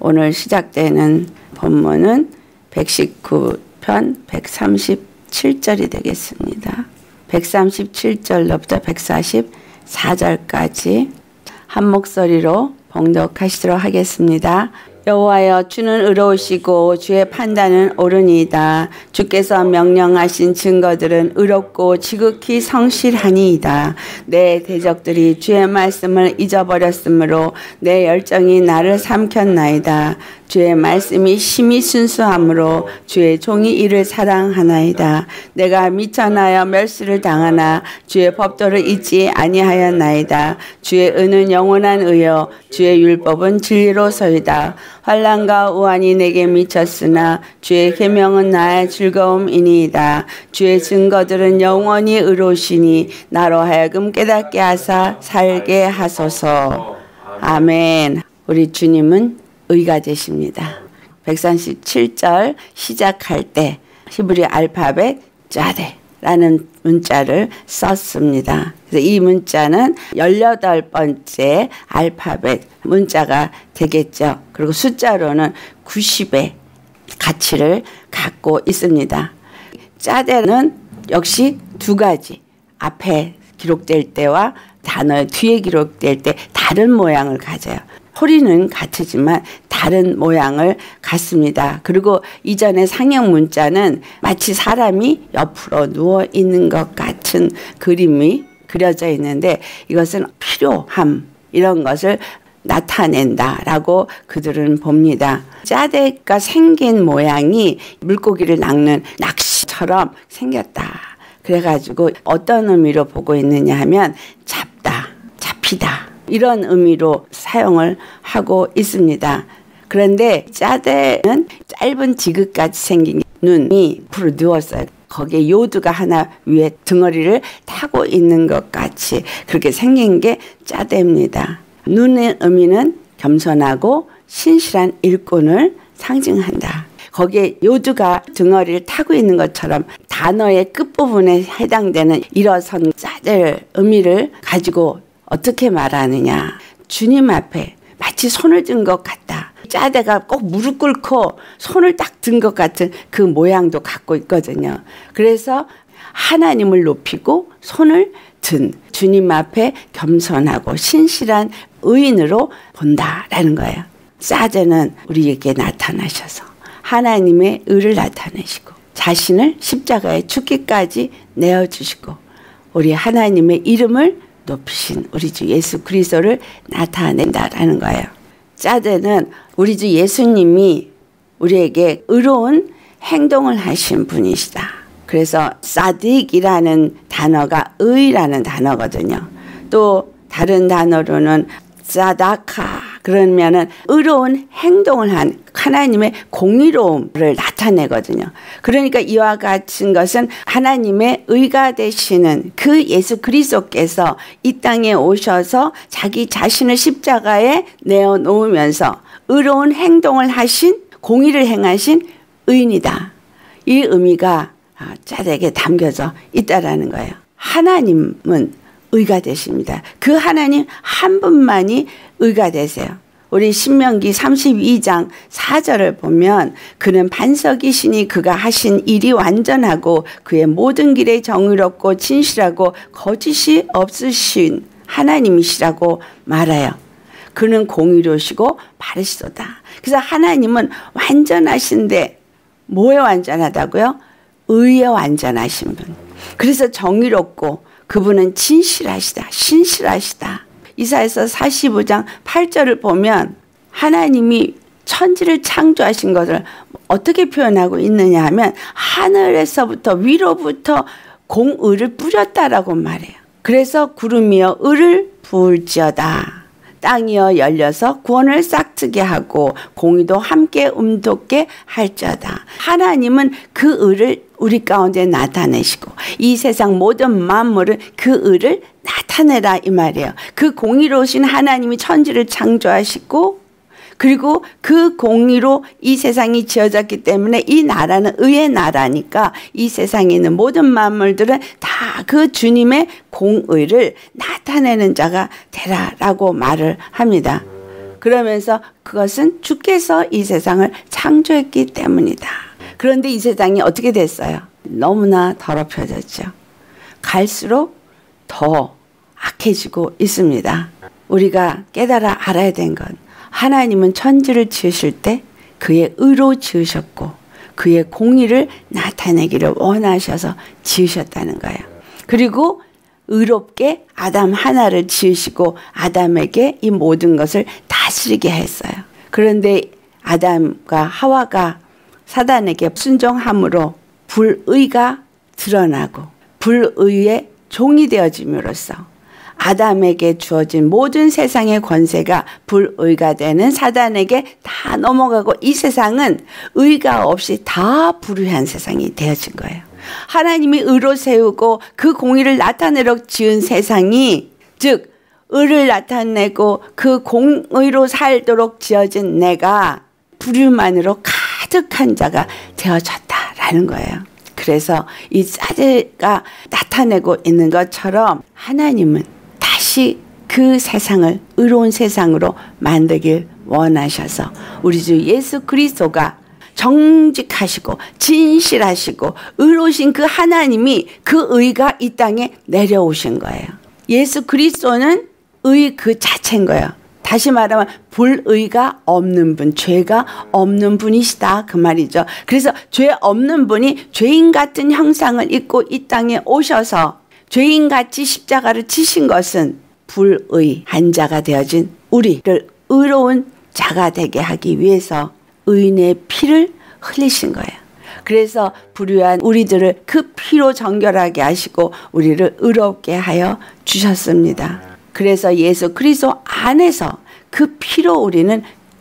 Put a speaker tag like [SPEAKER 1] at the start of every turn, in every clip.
[SPEAKER 1] 오늘 시작되는 본문은 119편 137절이 되겠습니다. 137절로부터 144절까지 한 목소리로 봉독하시도록 하겠습니다. 여호와여, 주는 의로우시고 주의 판단은 옳으니이다. 주께서 명령하신 증거들은 의롭고 지극히 성실하니이다. 내 대적들이 주의 말씀을 잊어버렸으므로 내 열정이 나를 삼켰나이다. 주의 말씀이 심히 순수하므로 주의 종이 이를 사랑하나이다. 내가 미천하여 멸시를 당하나 주의 법도를 잊지 아니하였나이다. 주의 의는 영원한 의여 주의 율법은 진리로서이다. 환난과 우환이 내게 미쳤으나 주의 계명은 나의 즐거움이니이다. 주의 증거들은 영원히 의로우시니 나로 하여금 깨닫게 하사 살게 하소서. 아멘. 우리 주님은 의가 되십니다. 137절 시작할 때 히브리 알파벳 짜데라는 문자를 썼습니다. 그래서 이 문자는 18번째 알파벳 문자가 되겠죠. 그리고 숫자로는 90의 가치를 갖고 있습니다. 짜데는 역시 두 가지, 앞에 기록될 때와 단어 뒤에 기록될 때 다른 모양을 가져요. 소리는 같으지만 다른 모양을 갖습니다. 그리고 이전에 상형 문자는 마치 사람이 옆으로 누워 있는 것 같은 그림이 그려져 있는데 이것은 필요함 이런 것을 나타낸다라고 그들은 봅니다. 짜대가 생긴 모양이 물고기를 낚는 낚시처럼 생겼다. 그래가지고 어떤 의미로 보고 있느냐 하면 잡다, 잡히다. 이런 의미로 사용을 하고 있습니다. 그런데 짜대는 짧은 지극같이 생긴 눈이 앞으로 누웠어요. 거기에 요두가 하나 위에 덩어리를 타고 있는 것 같이 그렇게 생긴 게 짜대입니다. 눈의 의미는 겸손하고 신실한 일꾼을 상징한다. 거기에 요두가 덩어리를 타고 있는 것처럼 단어의 끝부분에 해당되는 일어선 짜대의 의미를 가지고 어떻게 말하느냐. 주님 앞에 마치 손을 든 것 같다. 짜대가 꼭 무릎 꿇고 손을 딱 든 것 같은 그 모양도 갖고 있거든요. 그래서 하나님을 높이고 손을 든 주님 앞에 겸손하고 신실한 의인으로 본다라는 거예요. 짜대는 우리에게 나타나셔서 하나님의 의를 나타내시고 자신을 십자가에 죽기까지 내어주시고 우리 하나님의 이름을 높이신 우리 주 예수 그리스도를 나타낸다라는 거예요. 짜대는 우리 주 예수님이 우리에게 의로운 행동을 하신 분이시다. 그래서 사딕이라는 단어가 의라는 단어거든요. 또 다른 단어로는 사다카 그러면은 의로운 행동을 한 하나님의 공의로움을 나타내거든요. 그러니까 이와 같은 것은 하나님의 의가 되시는 그 예수 그리스도께서 이 땅에 오셔서 자기 자신을 십자가에 내어놓으면서 의로운 행동을 하신 공의를 행하신 의인이다. 이 의미가 짜대에 담겨져 있다라는 거예요. 하나님은 의가 되십니다. 그 하나님 한 분만이 의가 되세요. 우리 신명기 32장 4절을 보면 그는 반석이시니 그가 하신 일이 완전하고 그의 모든 길에 정의롭고 진실하고 거짓이 없으신 하나님이시라고 말해요. 그는 공의로우시고 바르시도다. 그래서 하나님은 완전하신데 뭐에 완전하다고요? 의에 완전하신 분. 그래서 정의롭고 그분은 진실하시다. 신실하시다. 이사야서 45장 8절을 보면 하나님이 천지를 창조하신 것을 어떻게 표현하고 있느냐 하면 하늘에서부터 위로부터 공의를 뿌렸다라고 말해요. 그래서 구름이여 의를 부을지어다. 땅이여 열려서 구원을 싹트게 하고 공의도 함께 음돋게 할지어다. 하나님은 그 의를 우리 가운데 나타내시고 이 세상 모든 만물은 그 의를 나타내라 이 말이에요. 그 공의로우신 하나님이 천지를 창조하시고 그리고 그 공의로 이 세상이 지어졌기 때문에 이 나라는 의의 나라니까 이 세상에 있는 모든 만물들은 다 그 주님의 공의를 나타내는 자가 되라라고 말을 합니다. 그러면서 그것은 주께서 이 세상을 창조했기 때문이다. 그런데 이 세상이 어떻게 됐어요? 너무나 더럽혀졌죠. 갈수록 더 악해지고 있습니다. 우리가 깨달아 알아야 된 건 하나님은 천지를 지으실 때 그의 의로 지으셨고 그의 공의를 나타내기를 원하셔서 지으셨다는 거예요. 그리고 의롭게 아담 하나를 지으시고 아담에게 이 모든 것을 다스리게 했어요. 그런데 아담과 하와가 사단에게 순종함으로 불의가 드러나고 불의의 종이 되어짐으로써 아담에게 주어진 모든 세상의 권세가 불의가 되는 사단에게 다 넘어가고 이 세상은 의가 없이 다 불의한 세상이 되어진 거예요. 하나님이 의로 세우고 그 공의를 나타내려 지은 세상이, 즉 의를 나타내고 그 공의로 살도록 지어진 내가 불의만으로 가득한 자가 되어졌다라는 거예요. 그래서 이 사제가 나타내고 있는 것처럼 하나님은 다시 그 세상을 의로운 세상으로 만들길 원하셔서 우리 주 예수 그리스도가 정직하시고 진실하시고 의로우신 그 하나님이 그 의가 이 땅에 내려오신 거예요. 예수 그리스도는 의 그 자체인 거예요. 다시 말하면 불의가 없는 분, 죄가 없는 분이시다 그 말이죠. 그래서 죄 없는 분이 죄인 같은 형상을 입고 이 땅에 오셔서 죄인같이 십자가를 치신 것은 불의한 자가 되어진 우리를 의로운 자가 되게 하기 위해서 의인의 피를 흘리신 거예요. 그래서 불의한 우리들을 그 피로 정결하게 하시고 우리를 의롭게 하여 주셨습니다. 그래서 예수 그리스도 안에서 그 피로 우리는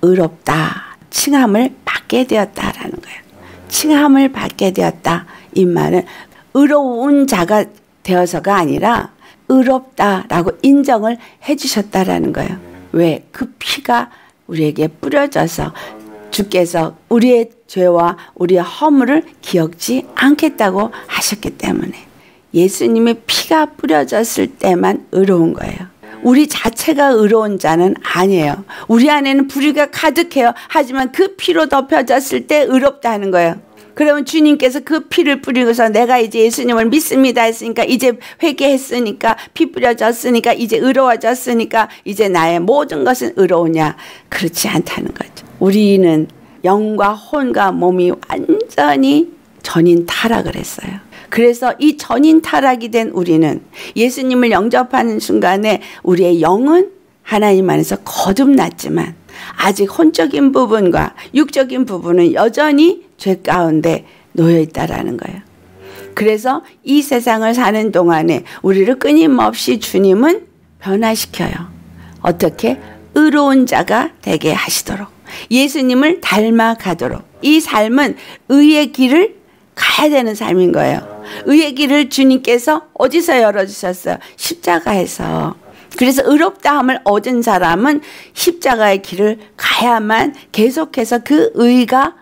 [SPEAKER 1] 의롭다, 칭함을 받게 되었다라는 거예요. 칭함을 받게 되었다. 이 말은 의로운 자가 되어서가 아니라 의롭다라고 인정을 해주셨다라는 거예요. 왜? 그 피가 우리에게 뿌려져서 주께서 우리의 죄와 우리의 허물을 기억지 않겠다고 하셨기 때문에 예수님의 피가 뿌려졌을 때만 의로운 거예요. 우리 자체가 의로운 자는 아니에요. 우리 안에는 불의가 가득해요. 하지만 그 피로 덮여졌을 때 의롭다는 거예요. 그러면 주님께서 그 피를 뿌리고서 내가 이제 예수님을 믿습니다 했으니까, 이제 회개했으니까, 피 뿌려졌으니까, 이제 의로워졌으니까 이제 나의 모든 것은 의로우냐? 그렇지 않다는 거죠. 우리는 영과 혼과 몸이 완전히 전인 타락을 했어요. 그래서 이 전인 타락이 된 우리는 예수님을 영접하는 순간에 우리의 영은 하나님 안에서 거듭났지만 아직 혼적인 부분과 육적인 부분은 여전히 죄 가운데 놓여 있다라는 거예요. 그래서 이 세상을 사는 동안에 우리를 끊임없이 주님은 변화시켜요. 어떻게? 의로운 자가 되게 하시도록, 예수님을 닮아가도록. 이 삶은 의의 길을 가야 되는 삶인 거예요. 의의 길을 주님께서 어디서 열어주셨어요? 십자가에서. 그래서 의롭다함을 얻은 사람은 십자가의 길을 가야만 계속해서 그 의가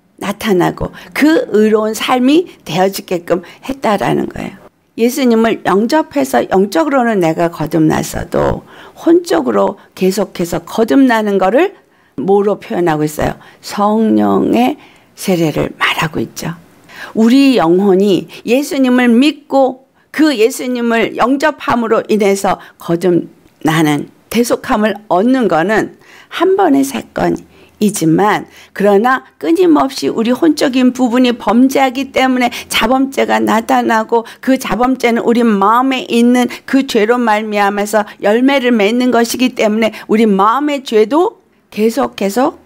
[SPEAKER 1] 나타나고 그 의로운 삶이 되어지게끔 했다라는 거예요. 예수님을 영접해서 영적으로는 내가 거듭났어도 혼적으로 계속해서 거듭나는 거를 뭐로 표현하고 있어요? 성령의 세례를 말하고 있죠. 우리 영혼이 예수님을 믿고 그 예수님을 영접함으로 인해서 거듭나는 대속함을 얻는 것은 한 번의 사건이지만, 그러나 끊임없이 우리 혼적인 부분이 범죄하기 때문에 자범죄가 나타나고 그 자범죄는 우리 마음에 있는 그 죄로 말미암아서 열매를 맺는 것이기 때문에 우리 마음의 죄도 계속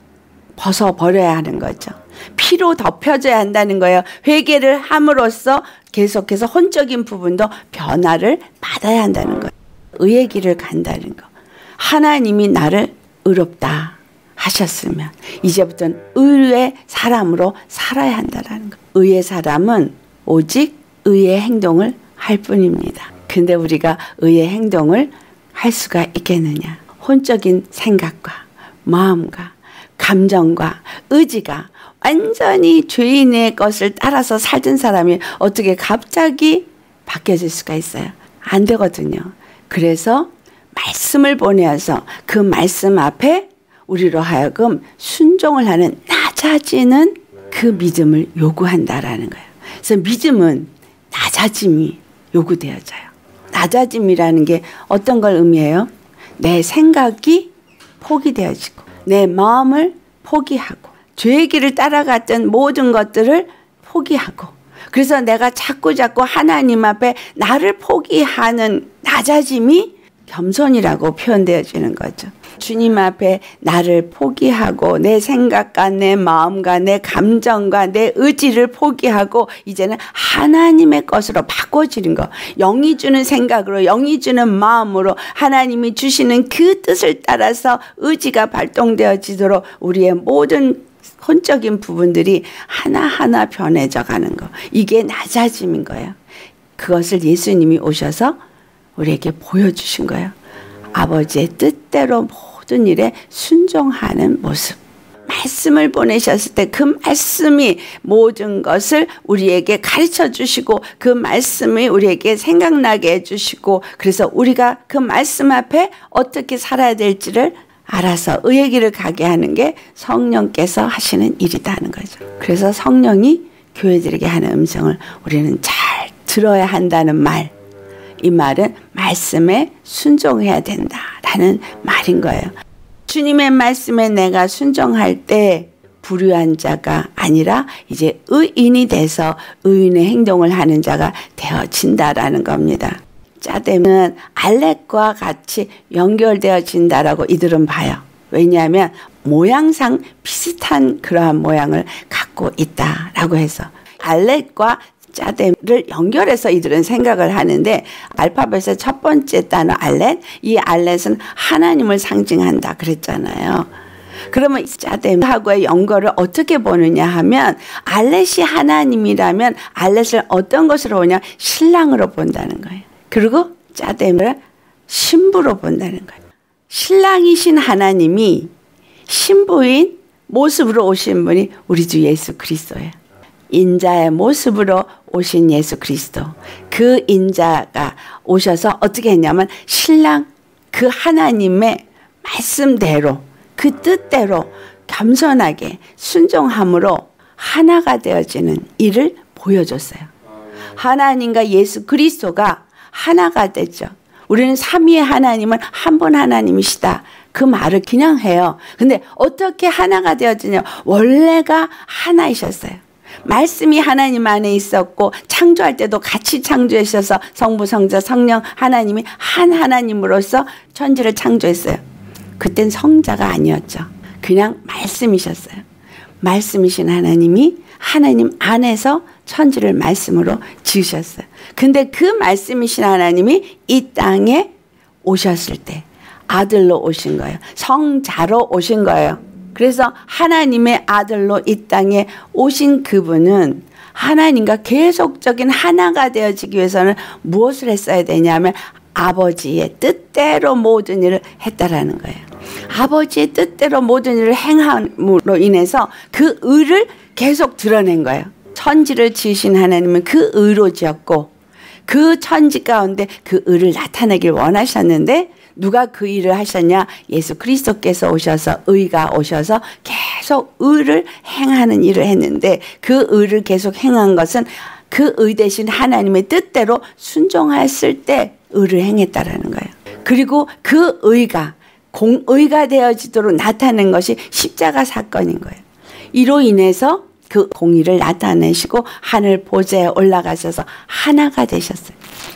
[SPEAKER 1] 벗어버려야 하는 거죠. 피로 덮여져야 한다는 거예요. 회개를 함으로써 계속해서 혼적인 부분도 변화를 받아야 한다는 거예요. 의의 길을 간다는 거. 하나님이 나를 의롭다 하셨으면 이제부터는 의의 사람으로 살아야 한다는 거. 의의 사람은 오직 의의 행동을 할 뿐입니다. 근데 우리가 의의 행동을 할 수가 있겠느냐? 혼적인 생각과 마음과 감정과 의지가 완전히 죄인의 것을 따라서 살던 사람이 어떻게 갑자기 바뀌어질 수가 있어요? 안 되거든요. 그래서 말씀을 보내어서 그 말씀 앞에 우리로 하여금 순종을 하는 낮아지는 그 믿음을 요구한다라는 거예요. 그래서 믿음은 낮아짐이 요구되어져요. 낮아짐이라는 게 어떤 걸 의미해요? 내 생각이 포기되어지고 내 마음을 포기하고 죄의 길을 따라갔던 모든 것들을 포기하고 그래서 내가 자꾸 하나님 앞에 나를 포기하는 낮아짐이 겸손이라고 표현되어지는 거죠. 주님 앞에 나를 포기하고 내 생각과 내 마음과 내 감정과 내 의지를 포기하고 이제는 하나님의 것으로 바꿔지는 거. 영이 주는 생각으로 영이 주는 마음으로 하나님이 주시는 그 뜻을 따라서 의지가 발동되어지도록 우리의 모든 혼적인 부분들이 하나하나 변해져 가는 거. 이게 낮아짐인 거예요. 그것을 예수님이 오셔서 우리에게 보여주신 거예요. 아버지의 뜻대로 모든 일에 순종하는 모습. 말씀을 보내셨을 때 그 말씀이 모든 것을 우리에게 가르쳐 주시고 그 말씀이 우리에게 생각나게 해주시고 그래서 우리가 그 말씀 앞에 어떻게 살아야 될지를 알아서 의의 길을 가게 하는 게 성령께서 하시는 일이다는 거죠. 그래서 성령이 교회들에게 하는 음성을 우리는 잘 들어야 한다는 말. 이 말은 말씀에 순종해야 된다라는 말인 거예요. 주님의 말씀에 내가 순종할 때 불의한 자가 아니라 이제 의인이 돼서 의인의 행동을 하는 자가 되어진다라는 겁니다. 짜됨은 알렉과 같이 연결되어진다라고 이들은 봐요. 왜냐하면 모양상 비슷한 그러한 모양을 갖고 있다라고 해서 알렉과 짜댐을 연결해서 이들은 생각을 하는데 알파벳의 첫 번째 단어 알렛, 이 알렛은 하나님을 상징한다 그랬잖아요. 그러면 짜댐하고의 연결을 어떻게 보느냐 하면 알렛이 하나님이라면 알렛을 어떤 것으로 보냐? 신랑으로 본다는 거예요. 그리고 짜댐을 신부로 본다는 거예요. 신랑이신 하나님이 신부인 모습으로 오신 분이 우리 주 예수 그리스도예요. 인자의 모습으로 오신 예수 그리스도. 그 인자가 오셔서 어떻게 했냐면 신랑 그 하나님의 말씀대로 그 뜻대로 겸손하게 순종함으로 하나가 되어지는 일을 보여줬어요. 하나님과 예수 그리스도가 하나가 됐죠. 우리는 삼위의 하나님은 한 분 하나님이시다. 그 말을 그냥 해요. 근데 어떻게 하나가 되어지냐? 원래가 하나이셨어요. 말씀이 하나님 안에 있었고 창조할 때도 같이 창조하셔서 성부, 성자, 성령 하나님이 한 하나님으로서 천지를 창조했어요. 그땐 성자가 아니었죠. 그냥 말씀이셨어요. 말씀이신 하나님이 하나님 안에서 천지를 말씀으로 지으셨어요. 근데 그 말씀이신 하나님이 이 땅에 오셨을 때 아들로 오신 거예요. 성자로 오신 거예요. 그래서 하나님의 아들로 이 땅에 오신 그분은 하나님과 계속적인 하나가 되어지기 위해서는 무엇을 했어야 되냐면 아버지의 뜻대로 모든 일을 했다라는 거예요. 아버지의 뜻대로 모든 일을 행함으로 인해서 그 의를 계속 드러낸 거예요. 천지를 지으신 하나님은 그 의로 지었고 그 천지 가운데 그 의를 나타내길 원하셨는데 누가 그 일을 하셨냐? 예수 그리스도께서 오셔서 의가 오셔서 계속 의를 행하는 일을 했는데 그 의를 계속 행한 것은 그 의 대신 하나님의 뜻대로 순종했을 때 의를 행했다라는 거예요. 그리고 그 의가 공의가 되어지도록 나타낸 것이 십자가 사건인 거예요. 이로 인해서 그 공의를 나타내시고 하늘 보좌에 올라가셔서 하나가 되셨어요.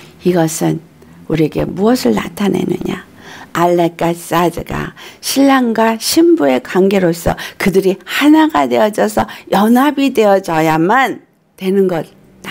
[SPEAKER 1] 이것은 우리에게 무엇을 나타내느냐? 알렉과 사드가 신랑과 신부의 관계로서 그들이 하나가 되어져서 연합이 되어져야만 되는 것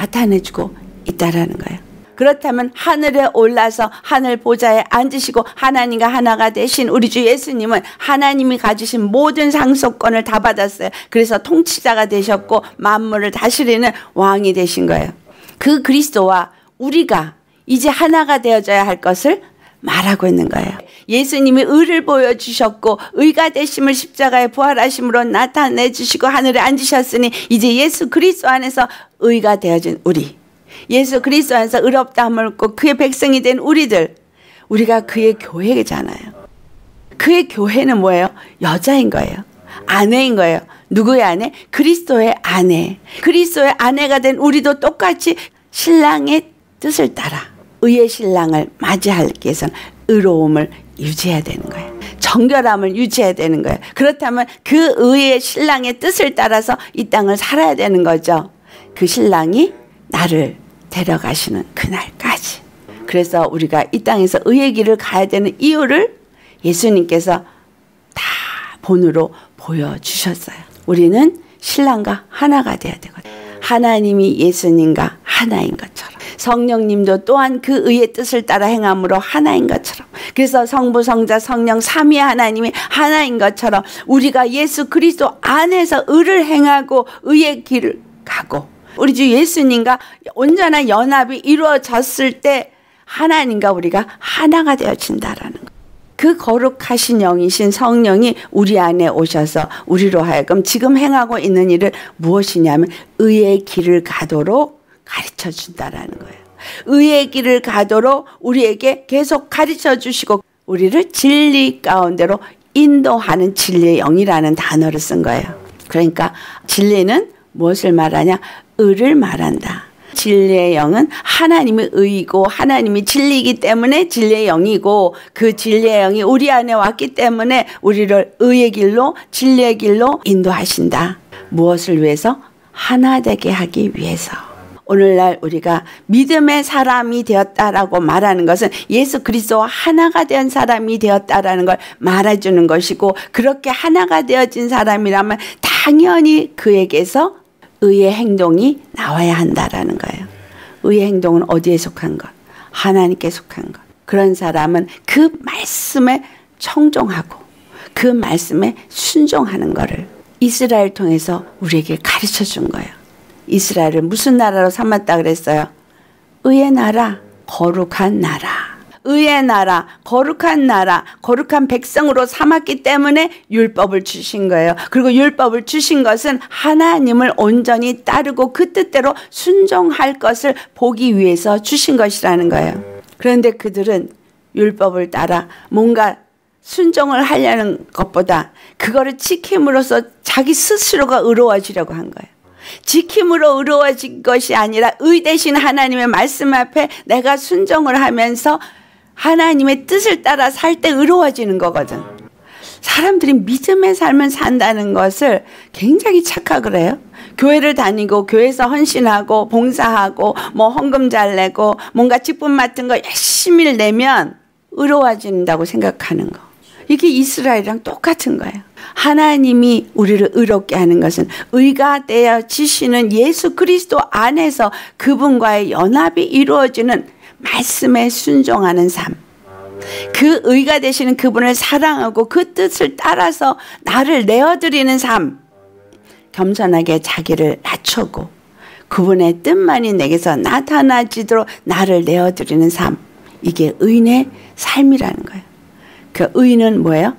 [SPEAKER 1] 나타내주고 있다라는 거예요. 그렇다면 하늘에 올라서 하늘 보좌에 앉으시고 하나님과 하나가 되신 우리 주 예수님은 하나님이 가지신 모든 상속권을 다 받았어요. 그래서 통치자가 되셨고 만물을 다스리는 왕이 되신 거예요. 그 그리스도와 우리가 이제 하나가 되어져야 할 것을 말하고 있는 거예요. 예수님이 의를 보여주셨고 의가 되심을 십자가에 부활하심으로 나타내 주시고 하늘에 앉으셨으니 이제 예수 그리스도 안에서 의가 되어진 우리, 예수 그리스도 안에서 의롭다함을 얻고 그의 백성이 된 우리들, 우리가 그의 교회잖아요. 그의 교회는 뭐예요? 여자인 거예요. 아내인 거예요. 누구의 아내? 그리스도의 아내. 그리스도의 아내가 된 우리도 똑같이 신랑의 뜻을 따라 의의 신랑을 맞이하기 위해서는 의로움을 유지해야 되는 거예요. 정결함을 유지해야 되는 거예요. 그렇다면 그 의의 신랑의 뜻을 따라서 이 땅을 살아야 되는 거죠. 그 신랑이 나를 데려가시는 그날까지. 그래서 우리가 이 땅에서 의의 길을 가야 되는 이유를 예수님께서 다 본으로 보여주셨어요. 우리는 신랑과 하나가 돼야 되거든요. 하나님이 예수님과 하나인 것처럼 성령님도 또한 그 의의 뜻을 따라 행함으로 하나인 것처럼, 그래서 성부 성자 성령 삼위 하나님이 하나인 것처럼 우리가 예수 그리스도 안에서 의를 행하고 의의 길을 가고 우리 주 예수님과 온전한 연합이 이루어졌을 때 하나님과 우리가 하나가 되어진다라는 거. 그 거룩하신 영이신 성령이 우리 안에 오셔서 우리로 하여금 지금 행하고 있는 일을 무엇이냐면 의의 길을 가도록 가르쳐 준다라는 거예요. 의의 길을 가도록 우리에게 계속 가르쳐 주시고 우리를 진리 가운데로 인도하는 진리의 영이라는 단어를 쓴 거예요. 그러니까 진리는 무엇을 말하냐? 의를 말한다. 진리의 영은 하나님의 의이고 하나님이 진리이기 때문에 진리의 영이고, 그 진리의 영이 우리 안에 왔기 때문에 우리를 의의 길로 진리의 길로 인도하신다. 무엇을 위해서? 하나 되게 하기 위해서. 오늘날 우리가 믿음의 사람이 되었다라고 말하는 것은 예수 그리스도와 하나가 된 사람이 되었다라는 걸 말해주는 것이고, 그렇게 하나가 되어진 사람이라면 당연히 그에게서 의의 행동이 나와야 한다라는 거예요. 의의 행동은 어디에 속한 것? 하나님께 속한 것. 그런 사람은 그 말씀에 청종하고 그 말씀에 순종하는 것을 이스라엘 통해서 우리에게 가르쳐 준 거예요. 이스라엘을 무슨 나라로 삼았다 그랬어요? 의의 나라, 거룩한 나라. 의의 나라, 거룩한 나라, 거룩한 백성으로 삼았기 때문에 율법을 주신 거예요. 그리고 율법을 주신 것은 하나님을 온전히 따르고 그 뜻대로 순종할 것을 보기 위해서 주신 것이라는 거예요. 그런데 그들은 율법을 따라 뭔가 순종을 하려는 것보다 그거를 지킴으로써 자기 스스로가 의로워지려고 한 거예요. 지킴으로 의로워진 것이 아니라 의 대신 하나님의 말씀 앞에 내가 순종을 하면서 하나님의 뜻을 따라 살 때 의로워지는 거거든. 사람들이 믿음의 삶을 산다는 것을 굉장히 착각을 해요. 교회를 다니고 교회에서 헌신하고 봉사하고 뭐 헌금 잘 내고 뭔가 직분 맡은 거 열심히 내면 의로워진다고 생각하는 거. 이게 이스라엘이랑 똑같은 거예요. 하나님이 우리를 의롭게 하는 것은 의가 되어지시는 예수 그리스도 안에서 그분과의 연합이 이루어지는 말씀에 순종하는 삶, 그 의가 되시는 그분을 사랑하고 그 뜻을 따라서 나를 내어드리는 삶, 겸손하게 자기를 낮추고 그분의 뜻만이 내게서 나타나지도록 나를 내어드리는 삶, 이게 의인의 삶이라는 거예요. 그 의인은 뭐예요?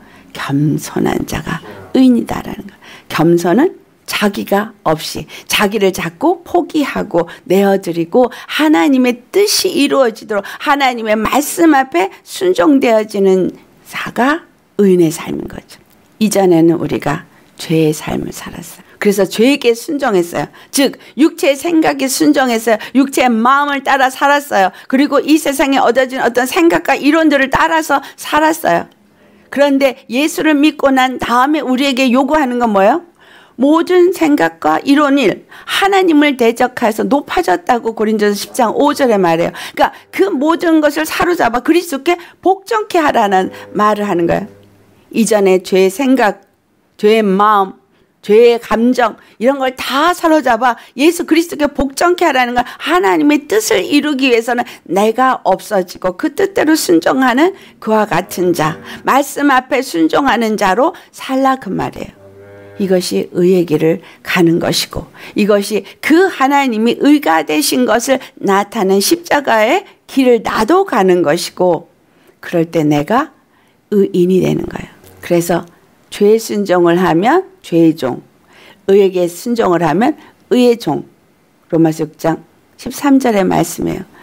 [SPEAKER 1] 겸손한 자가 의인이다라는 거예요. 겸손은 자기가 없이 자기를 자꾸 포기하고 내어드리고 하나님의 뜻이 이루어지도록 하나님의 말씀 앞에 순종되어지는 자가 의인의 삶인 거죠. 이전에는 우리가 죄의 삶을 살았어요. 그래서 죄에게 순종했어요. 즉 육체의 생각에 순종했어요. 육체의 마음을 따라 살았어요. 그리고 이 세상에 얻어진 어떤 생각과 이론들을 따라서 살았어요. 그런데 예수를 믿고 난 다음에 우리에게 요구하는 건 뭐예요? 모든 생각과 이론을 하나님을 대적해서 높아졌다고 고린도서 10장 5절에 말해요. 그러니까 그 모든 것을 사로잡아 그리스도께 복종케 하라는 말을 하는 거예요. 이전에 죄의 생각, 죄의 마음, 죄의 감정 이런 걸 다 사로잡아 예수 그리스도께 복종케 하라는 건 하나님의 뜻을 이루기 위해서는 내가 없어지고 그 뜻대로 순종하는 그와 같은 자, 말씀 앞에 순종하는 자로 살라 그 말이에요. 이것이 의의 길을 가는 것이고 이것이 그 하나님이 의가 되신 것을 나타낸 십자가의 길을 나도 가는 것이고, 그럴 때 내가 의인이 되는 거예요. 그래서 죄의 순종을 하면 죄의 종, 의에게 순종을 하면 의의 종. 로마서 6장 13절의 말씀이에요.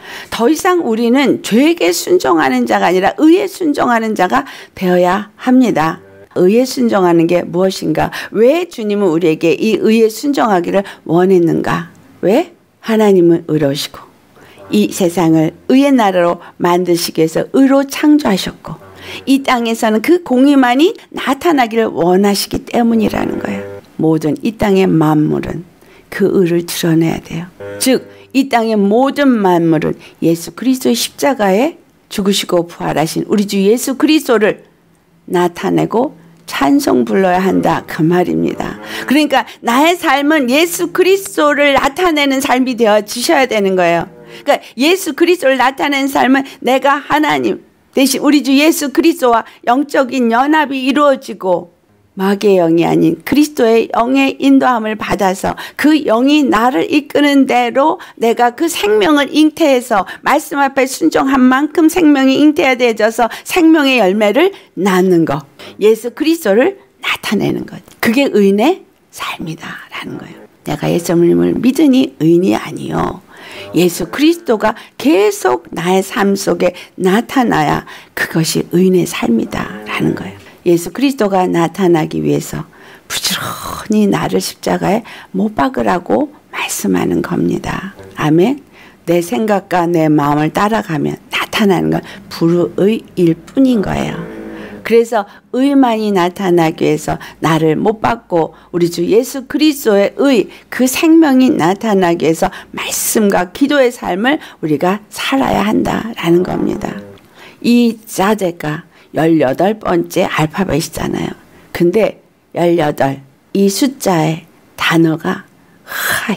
[SPEAKER 1] 더 이상 우리는 죄에게 순종하는 자가 아니라 의에 순종하는 자가 되어야 합니다. 의에 순종하는 게 무엇인가? 왜 주님은 우리에게 이 의에 순종하기를 원했는가? 왜? 하나님은 의로우시고 이 세상을 의의 나라로 만드시기 위해서 의로 창조하셨고 이 땅에서는 그 공의만이 나타나기를 원하시기 때문이라는 거예요. 모든 이 땅의 만물은 그 의를 드러내야 돼요. 즉 이 땅의 모든 만물은 예수 그리스도의 십자가에 죽으시고 부활하신 우리 주 예수 그리스도를 나타내고 찬송 불러야 한다 그 말입니다. 그러니까 나의 삶은 예수 그리스도를 나타내는 삶이 되어지셔야 되는 거예요. 그러니까 예수 그리스도를 나타내는 삶은 내가 하나님 대신 우리 주 예수 그리스도와 영적인 연합이 이루어지고 마귀의 영이 아닌 그리스도의 영의 인도함을 받아서 그 영이 나를 이끄는 대로 내가 그 생명을 잉태해서 말씀 앞에 순종한 만큼 생명이 잉태되어져서 생명의 열매를 낳는 것. 예수 그리스도를 나타내는 것. 그게 의인의 삶이다라는 거예요. 내가 예수님을 믿으니 의인이 아니요. 예수 그리스도가 계속 나의 삶 속에 나타나야 그것이 의인의 삶이다라는 거예요. 예수 그리스도가 나타나기 위해서 부지런히 나를 십자가에 못 박으라고 말씀하는 겁니다. 아멘. 내 생각과 내 마음을 따라가면 나타나는 건 불의일 뿐인 거예요. 그래서 의만이 나타나기 위해서 나를 못 박고 우리 주 예수 그리스도의 의, 그 생명이 나타나기 위해서 말씀과 기도의 삶을 우리가 살아야 한다라는 겁니다. 이 자제가 18번째 알파벳이잖아요. 근데 18, 이 숫자의 단어가 하이,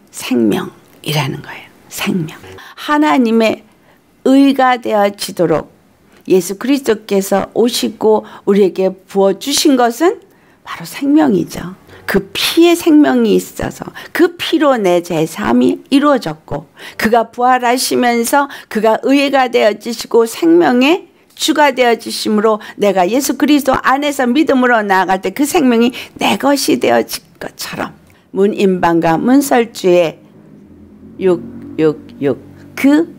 [SPEAKER 1] 생명이라는 거예요. 생명. 하나님의 의가 되어지도록 예수 그리스도께서 오시고 우리에게 부어주신 것은 바로 생명이죠. 그 피에 생명이 있어서 그 피로 내 제3이 이루어졌고 그가 부활하시면서 그가 의가 되어지시고 생명의 주가 되어지심으로 내가 예수 그리스도 안에서 믿음으로 나아갈 때 그 생명이 내 것이 되어질 것처럼 문인방과 문설주의 666 그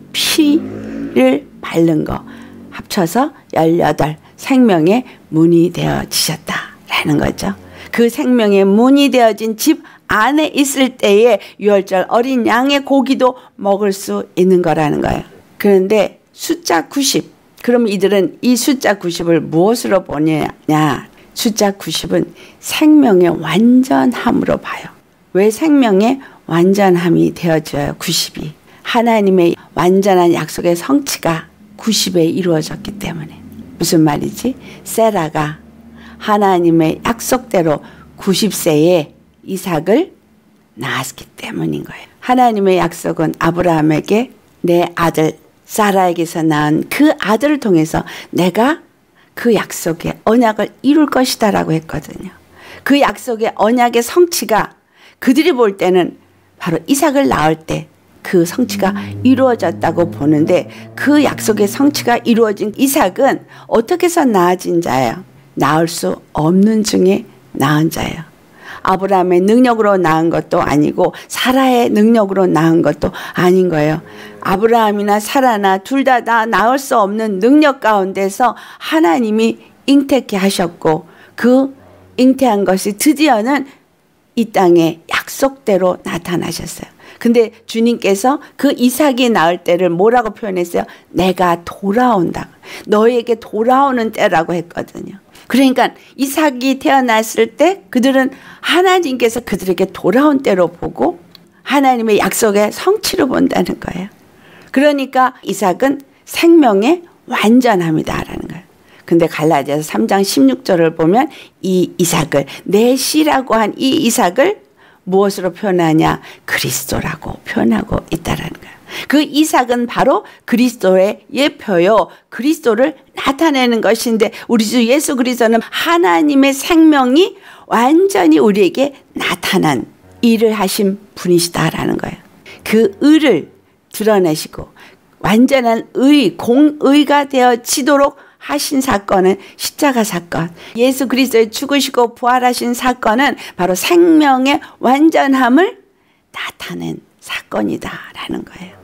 [SPEAKER 1] 피를 바른 거 합쳐서 18 생명의 문이 되어지셨다라는 거죠. 그 생명의 문이 되어진 집 안에 있을 때에 유월절 어린 양의 고기도 먹을 수 있는 거라는 거예요. 그런데 숫자 90 그럼 이들은 이 숫자 90을 무엇으로 보느냐? 숫자 90은 생명의 완전함으로 봐요. 왜 생명의 완전함이 되어져요? 90이. 하나님의 완전한 약속의 성취가 90에 이루어졌기 때문에. 무슨 말이지? 세라가 하나님의 약속대로 90세에 이삭을 낳았기 때문인 거예요. 하나님의 약속은 아브라함에게 내 아들 사라에게서 낳은 그 아들을 통해서 내가 그 약속의 언약을 이룰 것이다 라고 했거든요. 그 약속의 언약의 성취가 그들이 볼 때는 바로 이삭을 낳을 때 그 성취가 이루어졌다고 보는데 그 약속의 성취가 이루어진 이삭은 어떻게 해서 낳아진 자예요? 낳을 수 없는 중에 낳은 자예요. 아브라함의 능력으로 낳은 것도 아니고 사라의 능력으로 낳은 것도 아닌 거예요. 아브라함이나 사라나 둘 다 낳을 수 없는 능력 가운데서 하나님이 잉태케 하셨고 그 잉태한 것이 드디어는 이 땅에 약속대로 나타나셨어요. 근데 주님께서 그 이삭이 낳을 때를 뭐라고 표현했어요? 내가 돌아온다. 너에게 돌아오는 때라고 했거든요. 그러니까 이삭이 태어났을 때 그들은 하나님께서 그들에게 돌아온 때로 보고 하나님의 약속의 성취로 본다는 거예요. 그러니까 이삭은 생명의 완전함이다라는 거예요. 근데 갈라디아서 3장 16절을 보면 이 이삭을 내 씨라고 한 이 이삭을 무엇으로 표현하냐? 그리스도라고 표현하고 있다라는 거예요. 그 이삭은 바로 그리스도의 예표요. 그리스도를 나타내는 것인데 우리 주 예수 그리스도는 하나님의 생명이 완전히 우리에게 나타난 일을 하신 분이시다라는 거예요. 그 의를 드러내시고 완전한 의, 공의가 되어지도록 하신 사건은 십자가 사건. 예수 그리스도의 죽으시고 부활하신 사건은 바로 생명의 완전함을 나타낸 사건이다라는 거예요.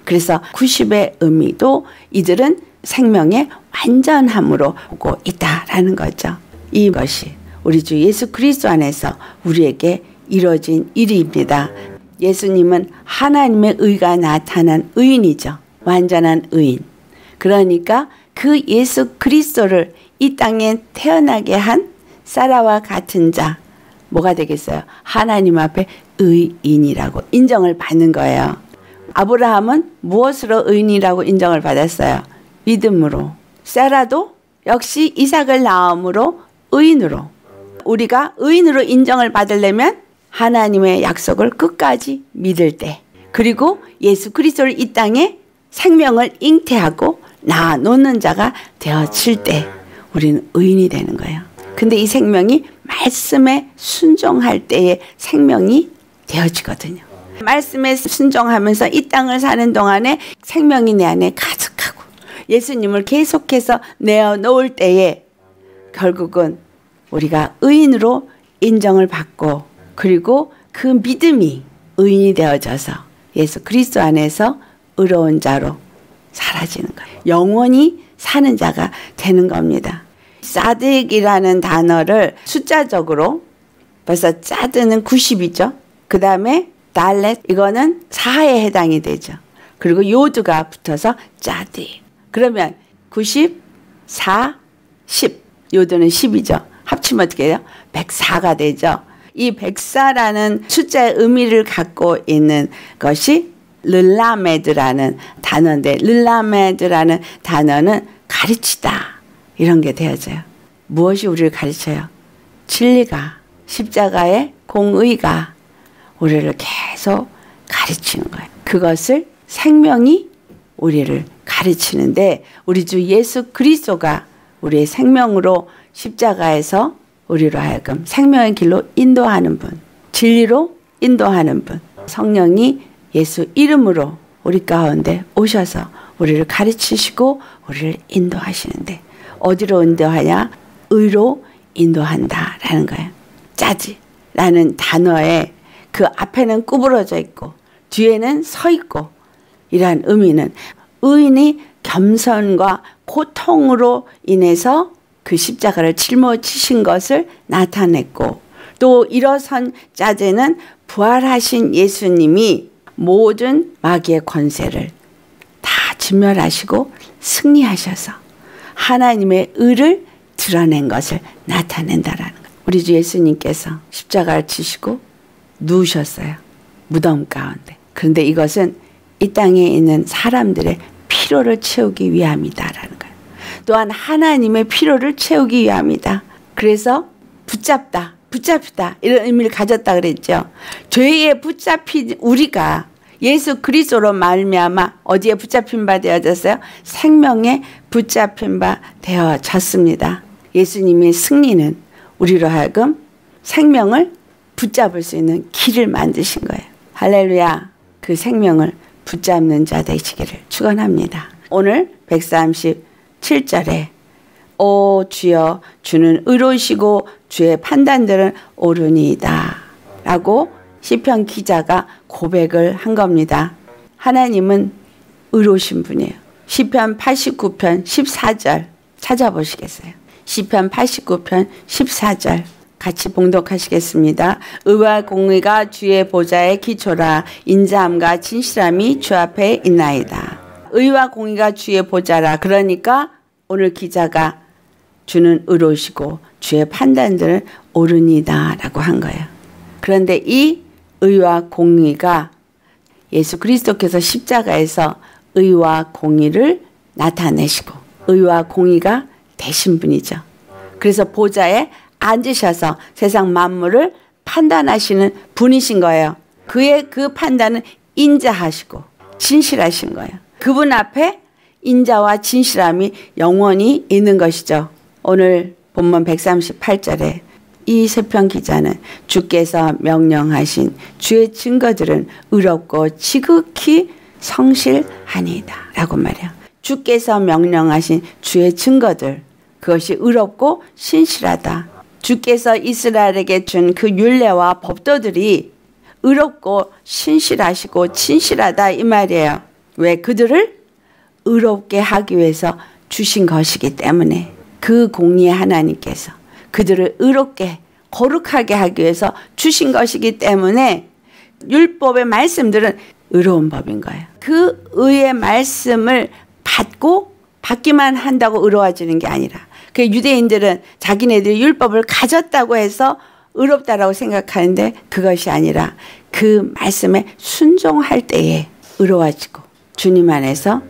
[SPEAKER 1] 그래서 90의 의미도 이들은 생명의 완전함으로 보고 있다라는 거죠. 이것이 우리 주 예수 그리스도 안에서 우리에게 이루어진 일입니다. 예수님은 하나님의 의가 나타난 의인이죠. 완전한 의인. 그러니까 그 예수 그리스도를 이 땅에 태어나게 한 사라와 같은 자, 뭐가 되겠어요? 하나님 앞에 의인이라고 인정을 받는 거예요. 아브라함은 무엇으로 의인이라고 인정을 받았어요? 믿음으로. 사라도 역시 이삭을 낳음으로 의인으로. 우리가 의인으로 인정을 받으려면 하나님의 약속을 끝까지 믿을 때, 그리고 예수 그리스도를 이 땅에 생명을 잉태하고 낳아놓는 자가 되어질 때 우리는 의인이 되는 거예요. 근데 이 생명이 말씀에 순종할 때의 생명이 되어지거든요. 말씀에 순종하면서 이 땅을 사는 동안에 생명이 내 안에 가득하고 예수님을 계속해서 내어놓을 때에 결국은 우리가 의인으로 인정을 받고, 그리고 그 믿음이 의인이 되어져서 예수 그리스도 안에서 의로운 자로 사라지는 거예요. 영원히 사는 자가 되는 겁니다. 사딕이라는 단어를 숫자적으로 벌써 짜드는 90이죠. 그 다음에 달렛, 이거는 4에 해당이 되죠. 그리고 요드가 붙어서 짜드. 그러면 90, 4, 10. 요드는 10이죠. 합치면 어떻게 돼요? 104가 되죠. 이 104라는 숫자의 의미를 갖고 있는 것이 르라메드라는 단어인데, 르라메드라는 단어는 가르치다, 이런 게 되어져요. 무엇이 우리를 가르쳐요? 진리가, 십자가의 공의가 우리를 계속 가르치는 거예요. 그것을 생명이 우리를 가르치는데, 우리 주 예수 그리스도가 우리의 생명으로 십자가에서 우리로 하여금 생명의 길로 인도하는 분, 진리로 인도하는 분, 성령이 예수 이름으로 우리 가운데 오셔서 우리를 가르치시고 우리를 인도하시는데, 어디로 인도하냐? 의로 인도한다라는 거예요. 짜지라는 단어에 그 앞에는 구부러져 있고 뒤에는 서 있고, 이러한 의미는 의인이 겸손과 고통으로 인해서 그 십자가를 짊어지신 것을 나타냈고, 또 일어선 자제는 부활하신 예수님이 모든 마귀의 권세를 다 진멸하시고 승리하셔서 하나님의 의를 드러낸 것을 나타낸다라는 거예요. 우리 주 예수님께서 십자가를 지시고 누우셨어요. 무덤 가운데. 그런데 이것은 이 땅에 있는 사람들의 피로를 채우기 위함이다라는 거예요. 또한 하나님의 피로를 채우기 위함이다. 그래서 붙잡다, 붙잡히다, 이런 의미를 가졌다 그랬죠. 죄에 붙잡힌 우리가 예수 그리스도로 말미암아 어디에 붙잡힌 바 되어졌어요? 생명에 붙잡힌 바 되어졌습니다. 예수님의 승리는 우리로 하여금 생명을 붙잡을 수 있는 길을 만드신 거예요. 할렐루야. 그 생명을 붙잡는 자 되시기를 축원합니다. 오늘 137절에 오 주여 주는 의로우시고 주의 판단들은 옳으니이다 라고 시편 기자가 고백을 한 겁니다. 하나님은 의로우신 분이에요. 시편 89편 14절 찾아보시겠어요? 시편 89편 14절 같이 봉독하시겠습니다. 의와 공의가 주의 보좌의 기초라. 인자함과 진실함이 주 앞에 있나이다. 의와 공의가 주의 보좌라. 그러니까 오늘 기자가 주는 의로우시고 주의 판단들은 옳으니다 라고 한 거예요. 그런데 이 의와 공의가 예수 그리스도께서 십자가에서 의와 공의를 나타내시고 의와 공의가 되신 분이죠. 그래서 보좌에 앉으셔서 세상 만물을 판단하시는 분이신 거예요. 그의 그 판단은 인자하시고 진실하신 거예요. 그분 앞에 인자와 진실함이 영원히 있는 것이죠. 오늘 본문 138절에 이 시편 기자는 주께서 명령하신 주의 증거들은 의롭고 지극히 성실하니이다 라고 말해요. 주께서 명령하신 주의 증거들, 그것이 의롭고 신실하다. 주께서 이스라엘에게 준 그 율례와 법도들이 의롭고 신실하시고 진실하다 이 말이에요. 왜? 그들을 의롭게 하기 위해서 주신 것이기 때문에. 그 공의의 하나님께서 그들을 의롭게 거룩하게 하기 위해서 주신 것이기 때문에 율법의 말씀들은 의로운 법인 거예요. 그 의의 말씀을 받기만 한다고 의로워지는 게 아니라, 그 유대인들은 자기네들이 율법을 가졌다고 해서 의롭다라고 생각하는데 그것이 아니라 그 말씀에 순종할 때에 의로워지고 주님 안에서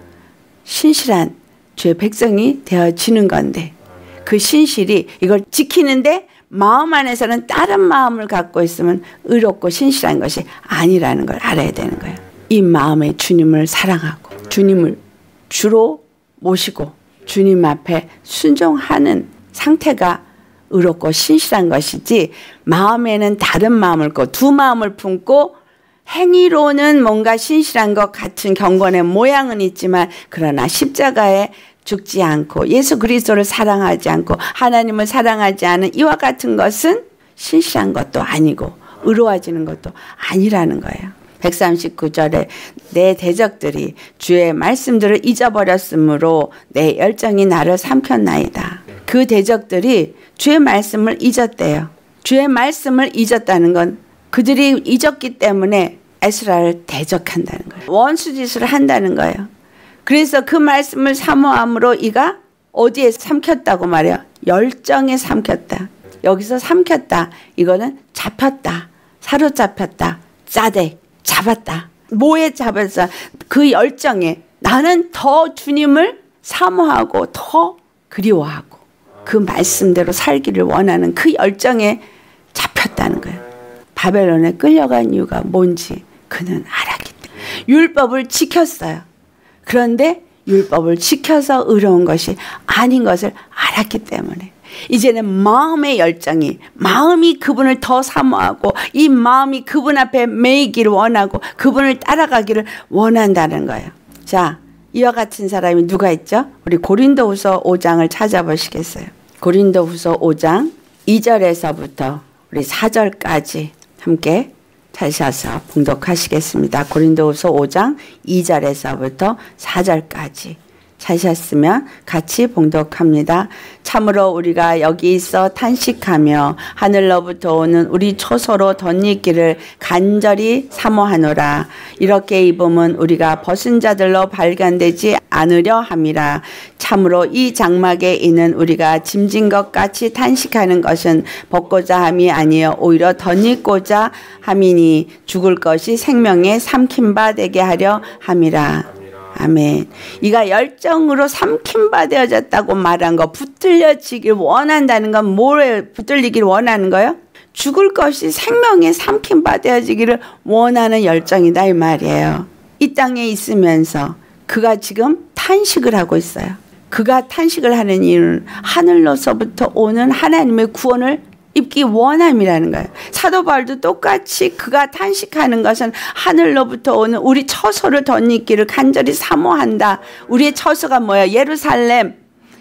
[SPEAKER 1] 신실한 주의 백성이 되어지는 건데, 그 신실이 이걸 지키는데 마음 안에서는 다른 마음을 갖고 있으면 의롭고 신실한 것이 아니라는 걸 알아야 되는 거예요. 이 마음에 주님을 사랑하고 주님을 주로 모시고 주님 앞에 순종하는 상태가 의롭고 신실한 것이지, 마음에는 다른 마음을 고 두 마음을 품고 행위로는 뭔가 신실한 것 같은 경건의 모양은 있지만, 그러나 십자가에 죽지 않고 예수 그리스도를 사랑하지 않고 하나님을 사랑하지 않은 이와 같은 것은 신실한 것도 아니고 의로워지는 것도 아니라는 거예요. 139절에 내 대적들이 주의 말씀들을 잊어버렸으므로 내 열정이 나를 삼켰나이다. 그 대적들이 주의 말씀을 잊었대요. 주의 말씀을 잊었다는 건 그들이 잊었기 때문에 에스라를 대적한다는 거예요. 원수짓을 한다는 거예요. 그래서 그 말씀을 사모함으로 이가 어디에 삼켰다고 말해요? 열정에 삼켰다. 여기서 삼켰다. 이거는 잡혔다. 사로잡혔다. 짜대. 잡았다. 뭐에 잡았어? 그 열정에 나는 더 주님을 사모하고 더 그리워하고 그 말씀대로 살기를 원하는 그 열정에 잡혔다는 거예요. 바벨론에 끌려간 이유가 뭔지 그는 알았기 때문에. 율법을 지켰어요. 그런데 율법을 지켜서 의로운 것이 아닌 것을 알았기 때문에 이제는 마음의 열정이, 마음이 그분을 더 사모하고 이 마음이 그분 앞에 매이기를 원하고 그분을 따라가기를 원한다는 거예요. 자, 이와 같은 사람이 누가 있죠? 우리 고린도후서 5장을 찾아보시겠어요? 고린도후서 5장 2절에서부터 우리 4절까지 함께 찾아서 봉독하시겠습니다. 고린도후서 5장 2절에서부터 4절까지 찾으셨으면 같이 봉독합니다. 참으로 우리가 여기 있어 탄식하며 하늘로부터 오는 우리 초소로 덧입기를 간절히 사모하노라. 이렇게 입으면 우리가 벗은 자들로 발견되지 않으려 함이라. 참으로 이 장막에 있는 우리가 짐진 것 같이 탄식하는 것은 벗고자 함이 아니요 오히려 덧입고자 함이니 죽을 것이 생명에 삼킨 바 되게 하려 함이라. 아멘. 이가 열정으로 삼킨 바 되어졌다고 말한 거, 붙들려지길 원한다는 건 뭐에 붙들리길 원하는 거예요? 죽을 것이 생명에 삼킨 바 되어지기를 원하는 열정이다 이 말이에요. 이 땅에 있으면서 그가 지금 탄식을 하고 있어요. 그가 탄식을 하는 이유는 하늘로서부터 오는 하나님의 구원을 입기 원함이라는 거예요. 사도 바울도 똑같이 그가 탄식하는 것은 하늘로부터 오는 우리 처소를 덧입기를 간절히 사모한다. 우리의 처소가 뭐야? 예루살렘,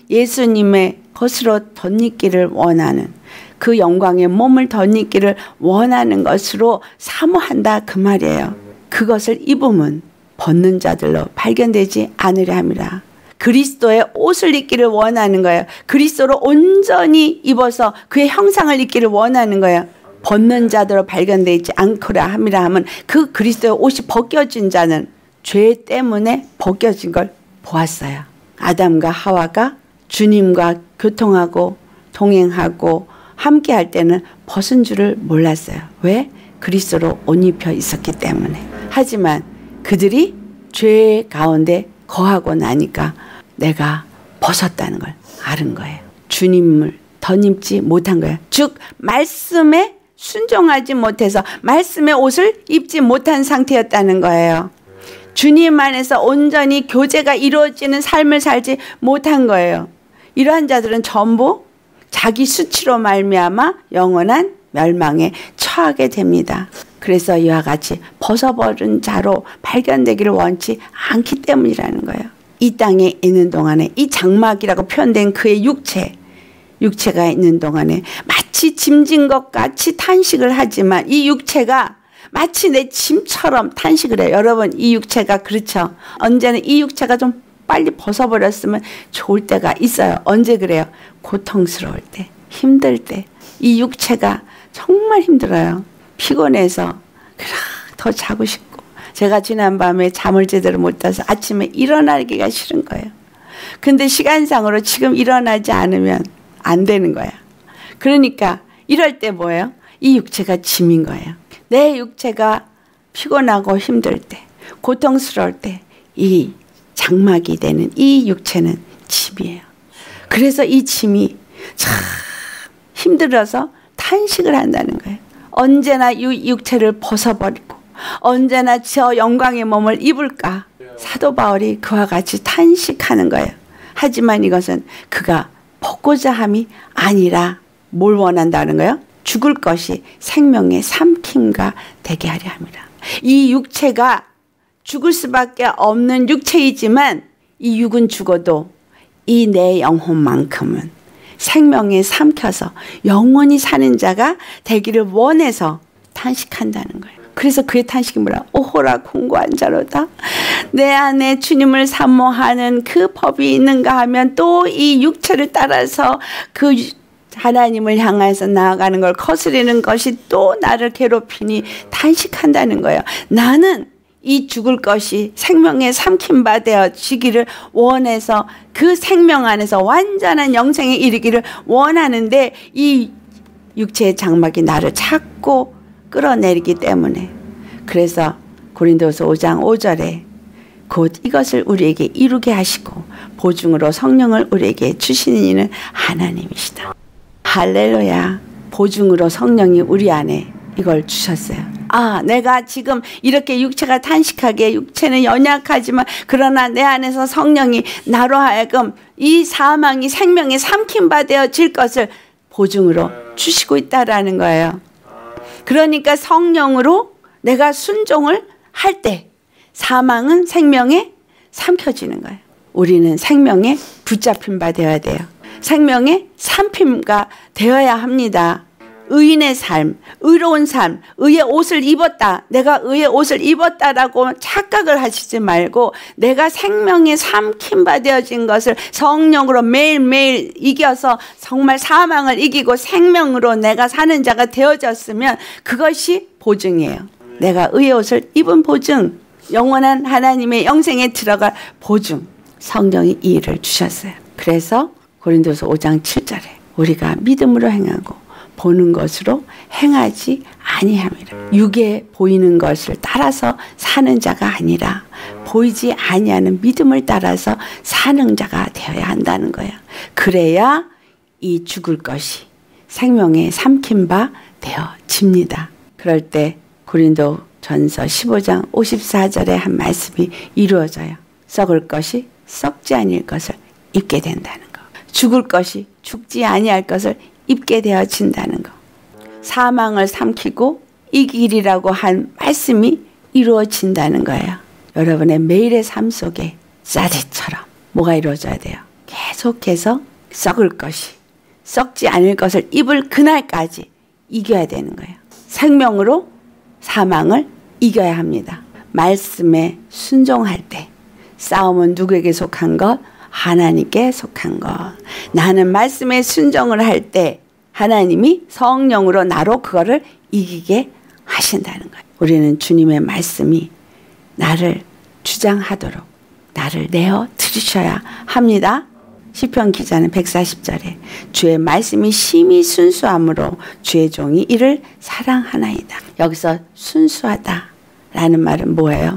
[SPEAKER 1] 예수님의 것으로 덧입기를 원하는, 그 영광의 몸을 덧입기를 원하는 것으로 사모한다 그 말이에요. 그것을 입으면 벗는 자들로 발견되지 않으려 함이라. 그리스도의 옷을 입기를 원하는 거예요. 그리스도로 온전히 입어서 그의 형상을 입기를 원하는 거예요. 벗는 자들로 발견되어 있지 않거라 함이라 하면 그 그리스도의 옷이 벗겨진 자는 죄 때문에 벗겨진 걸 보았어요. 아담과 하와가 주님과 교통하고 동행하고 함께 할 때는 벗은 줄을 몰랐어요. 왜? 그리스도로 옷 입혀 있었기 때문에. 하지만 그들이 죄 가운데 거하고 나니까 내가 벗었다는 걸 알은 거예요. 주님을 덧입지 못한 거예요. 즉 말씀에 순종하지 못해서 말씀의 옷을 입지 못한 상태였다는 거예요. 주님 안에서 온전히 교제가 이루어지는 삶을 살지 못한 거예요. 이러한 자들은 전부 자기 수치로 말미암아 영원한 멸망에 처하게 됩니다. 그래서 이와 같이 벗어버린 자로 발견되기를 원치 않기 때문이라는 거예요. 이 땅에 있는 동안에 이 장막이라고 표현된 그의 육체가 있는 동안에 마치 짐진 것 같이 탄식을 하지만 이 육체가 마치 내 짐처럼 탄식을 해요. 여러분, 이 육체가 그렇죠. 언제나 이 육체가 좀 빨리 벗어버렸으면 좋을 때가 있어요. 언제 그래요? 고통스러울 때, 힘들 때. 이 육체가 정말 힘들어요. 피곤해서 더 자고 싶고, 제가 지난밤에 잠을 제대로 못 자서 아침에 일어나기가 싫은 거예요. 근데 시간상으로 지금 일어나지 않으면 안 되는 거야. 그러니까 이럴 때 뭐예요? 이 육체가 짐인 거예요. 내 육체가 피곤하고 힘들 때, 고통스러울 때 이 장막이 되는 이 육체는 짐이에요. 그래서 이 짐이 참 힘들어서 탄식을 한다는 거예요. 언제나 이 육체를 벗어버리고 언제나 저 영광의 몸을 입을까? 사도 바울이 그와 같이 탄식하는 거예요. 하지만 이것은 그가 벗고자 함이 아니라 뭘 원한다는 거예요? 죽을 것이 생명의 삼킴과 되게 하려 합니다. 이 육체가 죽을 수밖에 없는 육체이지만 이 육은 죽어도 이 내 영혼만큼은 생명에 삼켜서 영원히 사는 자가 되기를 원해서 탄식한다는 거예요. 그래서 그의 탄식이 뭐라? 오호라 공고한 자로다. 내 안에 주님을 사모하는 그 법이 있는가 하면 또 이 육체를 따라서 그 하나님을 향해서 나아가는 걸 거스리는 것이 또 나를 괴롭히니 탄식한다는 거예요. 나는 이 죽을 것이 생명에 삼킨 바 되어지기를 원해서 그 생명 안에서 완전한 영생에 이르기를 원하는데 이 육체의 장막이 나를 자꾸 끌어내리기 때문에, 그래서 고린도서 5장 5절에 곧 이것을 우리에게 이루게 하시고 보증으로 성령을 우리에게 주시는 이는 하나님이시다. 할렐루야. 보증으로 성령이 우리 안에 이걸 주셨어요. 아, 내가 지금 이렇게 육체가 탄식하게, 육체는 연약하지만 그러나 내 안에서 성령이 나로 하여금 이 사망이 생명에 삼킨 바 되어질 것을 보증으로 주시고 있다라는 거예요. 그러니까 성령으로 내가 순종을 할 때 사망은 생명에 삼켜지는 거예요. 우리는 생명에 붙잡힌 바 되어야 돼요. 생명의 삼킴가 되어야 합니다. 의인의 삶, 의로운 삶, 의의 옷을 입었다. 내가 의의 옷을 입었다라고 착각을 하시지 말고 내가 생명의 삼킴 바 되어진 것을 성령으로 매일매일 이겨서 정말 사망을 이기고 생명으로 내가 사는 자가 되어졌으면 그것이 보증이에요. 내가 의의 옷을 입은 보증, 영원한 하나님의 영생에 들어갈 보증. 성령이 이 일을 주셨어요. 그래서 고린도서 5장 7절에 우리가 믿음으로 행하고 보는 것으로 행하지 아니함이라. 육에 보이는 것을 따라서 사는 자가 아니라 보이지 아니하는 믿음을 따라서 사는 자가 되어야 한다는 거야. 그래야 이 죽을 것이 생명에 삼킨 바 되어집니다. 그럴 때 고린도전서 15장 54절에 한 말씀이 이루어져요. 썩을 것이 썩지 아니할 것을 입게 된다는 거. 죽을 것이 죽지 아니할 것을 입게 되어진다는 거. 사망을 삼키고 이기리라고 한 말씀이 이루어진다는 거예요. 여러분의 매일의 삶 속에 쌀이처럼 뭐가 이루어져야 돼요? 계속해서 썩을 것이 썩지 않을 것을 입을 그날까지 이겨야 되는 거예요. 생명으로 사망을 이겨야 합니다. 말씀에 순종할 때 싸움은 누구에게 속한 것? 하나님께 속한 것. 나는 말씀에 순종을 할 때 하나님이 성령으로 나로 그거를 이기게 하신다는 거예요. 우리는 주님의 말씀이 나를 주장하도록 나를 내어 들으셔야 합니다. 시편 기자는 140절에 주의 말씀이 심히 순수함으로 주의 종이 이를 사랑하나이다. 여기서 순수하다라는 말은 뭐예요?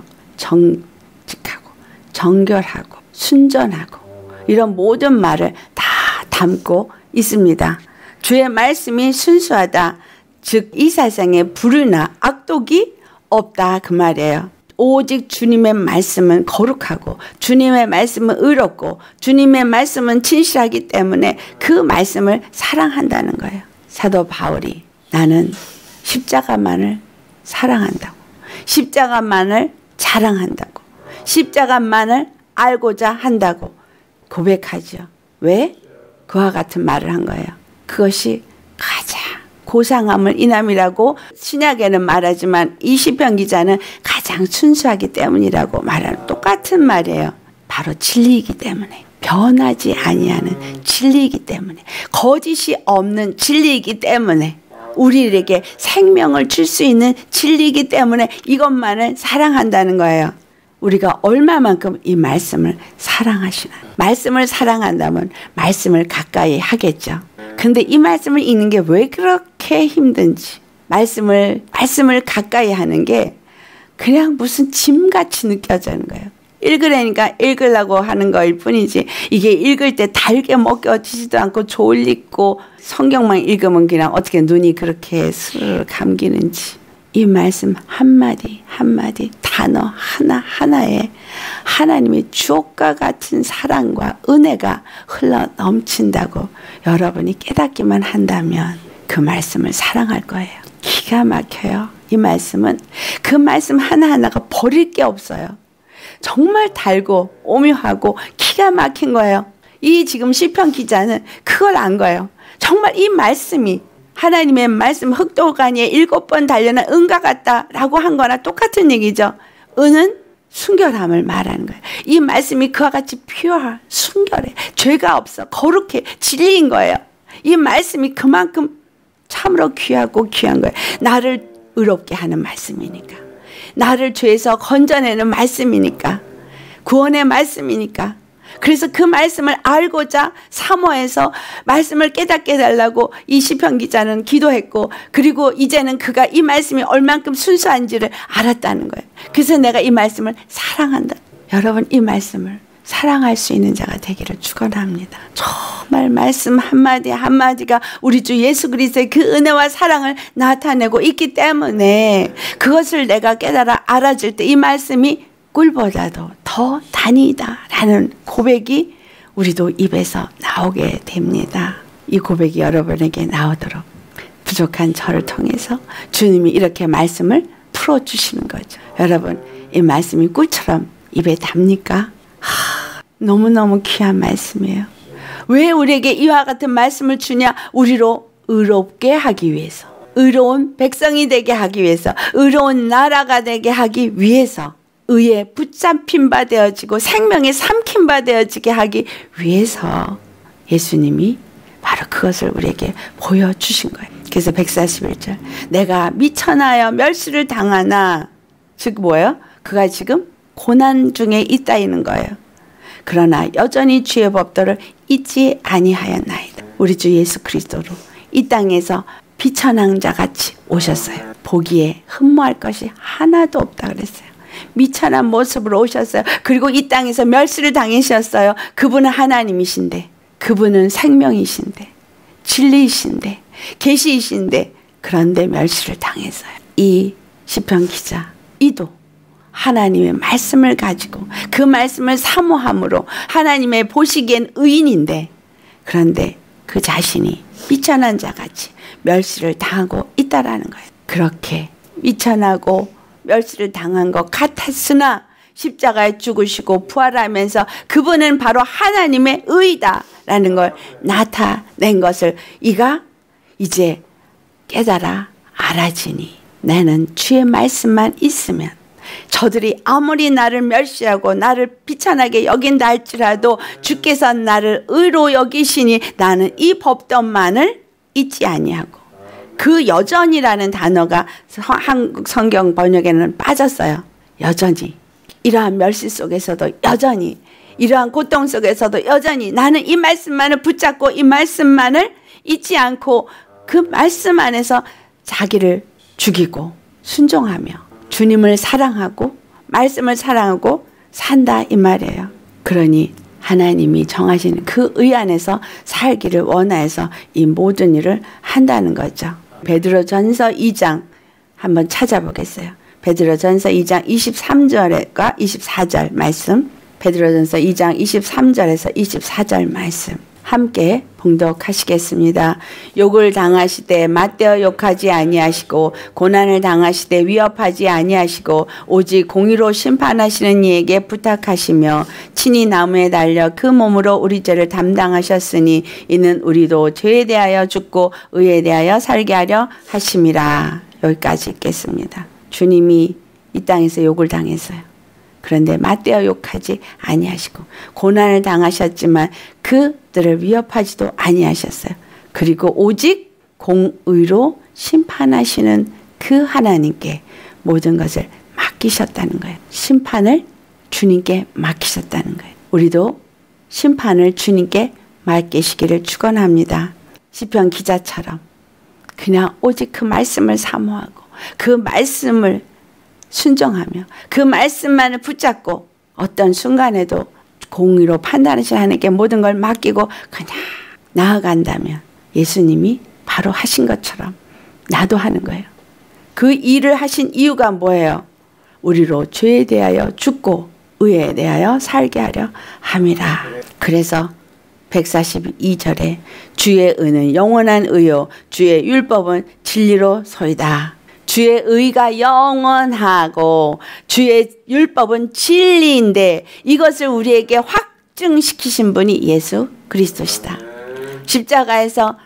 [SPEAKER 1] 정직하고 정결하고 순전하고 이런 모든 말을 다 담고 있습니다. 주의 말씀이 순수하다. 즉 이 세상에 불의나 악독이 없다 그 말이에요. 오직 주님의 말씀은 거룩하고 주님의 말씀은 의롭고 주님의 말씀은 진실하기 때문에 그 말씀을 사랑한다는 거예요. 사도 바울이 나는 십자가만을 사랑한다고, 십자가만을 자랑한다고, 십자가만을 알고자 한다고 고백하죠. 왜? 그와 같은 말을 한 거예요. 그것이 가장 고상함을 인함이라고 신약에는 말하지만 이 시편 기자는 가장 순수하기 때문이라고 말하는 똑같은 말이에요. 바로 진리이기 때문에, 변하지 아니하는 진리이기 때문에, 거짓이 없는 진리이기 때문에, 우리에게 생명을 줄 수 있는 진리이기 때문에 이것만을 사랑한다는 거예요. 우리가 얼마만큼 이 말씀을 사랑하시나. 말씀을 사랑한다면 말씀을 가까이 하겠죠. 근데 이 말씀을 읽는 게 왜 그렇게 힘든지, 말씀을 가까이 하는 게 그냥 무슨 짐같이 느껴지는 거예요. 읽으려니까 읽으려고 하는 거일 뿐이지, 이게 읽을 때 달게 먹혀지지도 않고 졸리고, 성경만 읽으면 그냥 어떻게 눈이 그렇게 스르르 감기는지, 이 말씀 한마디 한마디, 단어 하나하나에 하나님의 주옥과 같은 사랑과 은혜가 흘러 넘친다고 여러분이 깨닫기만 한다면 그 말씀을 사랑할 거예요. 기가 막혀요. 이 말씀은, 그 말씀 하나하나가 버릴 게 없어요. 정말 달고 오묘하고 기가 막힌 거예요. 이 지금 시편 기자는 그걸 안 거예요. 정말 이 말씀이 하나님의 말씀, 흑돌가니에 7번 단련한 은과 같다라고 한 거나 똑같은 얘기죠. 은은 순결함을 말하는 거예요. 이 말씀이 그와 같이 퓨어, 순결해, 죄가 없어, 거룩해, 진리인 거예요. 이 말씀이 그만큼 참으로 귀하고 귀한 거예요. 나를 의롭게 하는 말씀이니까, 나를 죄에서 건져내는 말씀이니까, 구원의 말씀이니까. 그래서 그 말씀을 알고자 사모해서 말씀을 깨닫게 해달라고 이 시편 기자는 기도했고, 그리고 이제는 그가 이 말씀이 얼만큼 순수한지를 알았다는 거예요. 그래서 내가 이 말씀을 사랑한다. 여러분, 이 말씀을 사랑할 수 있는 자가 되기를 축원합니다. 정말 말씀 한마디 한마디가 우리 주 예수 그리스도의 그 은혜와 사랑을 나타내고 있기 때문에, 그것을 내가 깨달아 알아줄 때 이 말씀이 꿀보다도 더 단이다라는 고백이 우리도 입에서 나오게 됩니다. 이 고백이 여러분에게 나오도록 부족한 저를 통해서 주님이 이렇게 말씀을 풀어주시는 거죠. 여러분, 이 말씀이 꿀처럼 입에 답니까? 너무너무 귀한 말씀이에요. 왜 우리에게 이와 같은 말씀을 주냐? 우리로 의롭게 하기 위해서, 의로운 백성이 되게 하기 위해서, 의로운 나라가 되게 하기 위해서, 의에 붙잡힌 바 되어지고 생명에 삼킨 바 되어지게 하기 위해서 예수님이 바로 그것을 우리에게 보여주신 거예요. 그래서 141절, 내가 미천하여 멸시를 당하나, 즉 뭐예요? 그가 지금 고난 중에 있다는 거예요. 그러나 여전히 주의 법도를 잊지 아니하였나이다. 우리 주 예수 그리스도로 이 땅에서 비천한 자같이 오셨어요. 보기에 흠모할 것이 하나도 없다 그랬어요. 미천한 모습으로 오셨어요. 그리고 이 땅에서 멸시를 당하셨어요. 그분은 하나님이신데, 그분은 생명이신데, 진리이신데, 계시이신데, 그런데 멸시를 당했어요. 이 시편 기자 이도 하나님의 말씀을 가지고 그 말씀을 사모함으로 하나님의 보시기엔 의인인데, 그런데 그 자신이 미천한 자같이 멸시를 당하고 있다라는 거예요. 그렇게 미천하고 멸시를 당한 것 같았으나 십자가에 죽으시고 부활하면서 그분은 바로 하나님의 의이다라는 걸 나타낸 것을 이가 이제 깨달아 알아지니, 나는 주의 말씀만 있으면 저들이 아무리 나를 멸시하고 나를 비천하게 여긴다 할지라도 주께서 나를 의로 여기시니 나는 이 법도만을 잊지 아니하고, 그 여전이라는 단어가 한국 성경 번역에는 빠졌어요. 여전히, 이러한 멸시 속에서도 여전히, 이러한 고통 속에서도 여전히 나는 이 말씀만을 붙잡고 이 말씀만을 잊지 않고 그 말씀 안에서 자기를 죽이고 순종하며 주님을 사랑하고 말씀을 사랑하고 산다 이 말이에요. 그러니 하나님이 정하시는 그 의 안에서 살기를 원하여서 이 모든 일을 한다는 거죠. 베드로전서 2장 한번 찾아보겠어요. 베드로전서 2장 23절과 24절 말씀. 베드로전서 2장 23절에서 24절 말씀. 함께 봉독하시겠습니다. 욕을 당하시되 맞대어 욕하지 아니하시고 고난을 당하시되 위협하지 아니하시고 오직 공의로 심판하시는 이에게 부탁하시며 친히 나무에 달려 그 몸으로 우리 죄를 담당하셨으니 이는 우리도 죄에 대하여 죽고 의에 대하여 살게 하려 하심이라. 여기까지 읽겠습니다. 주님이 이 땅에서 욕을 당했어요. 그런데 맞대어 욕하지 아니하시고 고난을 당하셨지만 그들을 위협하지도 아니하셨어요. 그리고 오직 공의로 심판하시는 그 하나님께 모든 것을 맡기셨다는 거예요. 심판을 주님께 맡기셨다는 거예요. 우리도 심판을 주님께 맡기시기를 축원합니다. 시편 기자처럼 그냥 오직 그 말씀을 사모하고 그 말씀을 순종하며 그 말씀만을 붙잡고 어떤 순간에도 공의로 판단하시는 하나님께 모든 걸 맡기고 그냥 나아간다면 예수님이 바로 하신 것처럼 나도 하는 거예요. 그 일을 하신 이유가 뭐예요? 우리로 죄에 대하여 죽고 의에 대하여 살게 하려 함이라. 그래서 142절에 주의 의는 영원한 의요 주의 율법은 진리로 소이다. 주의 의가 영원하고 주의 율법은 진리인데 이것을 우리에게 확증시키신 분이 예수 그리스도시다. 십자가에서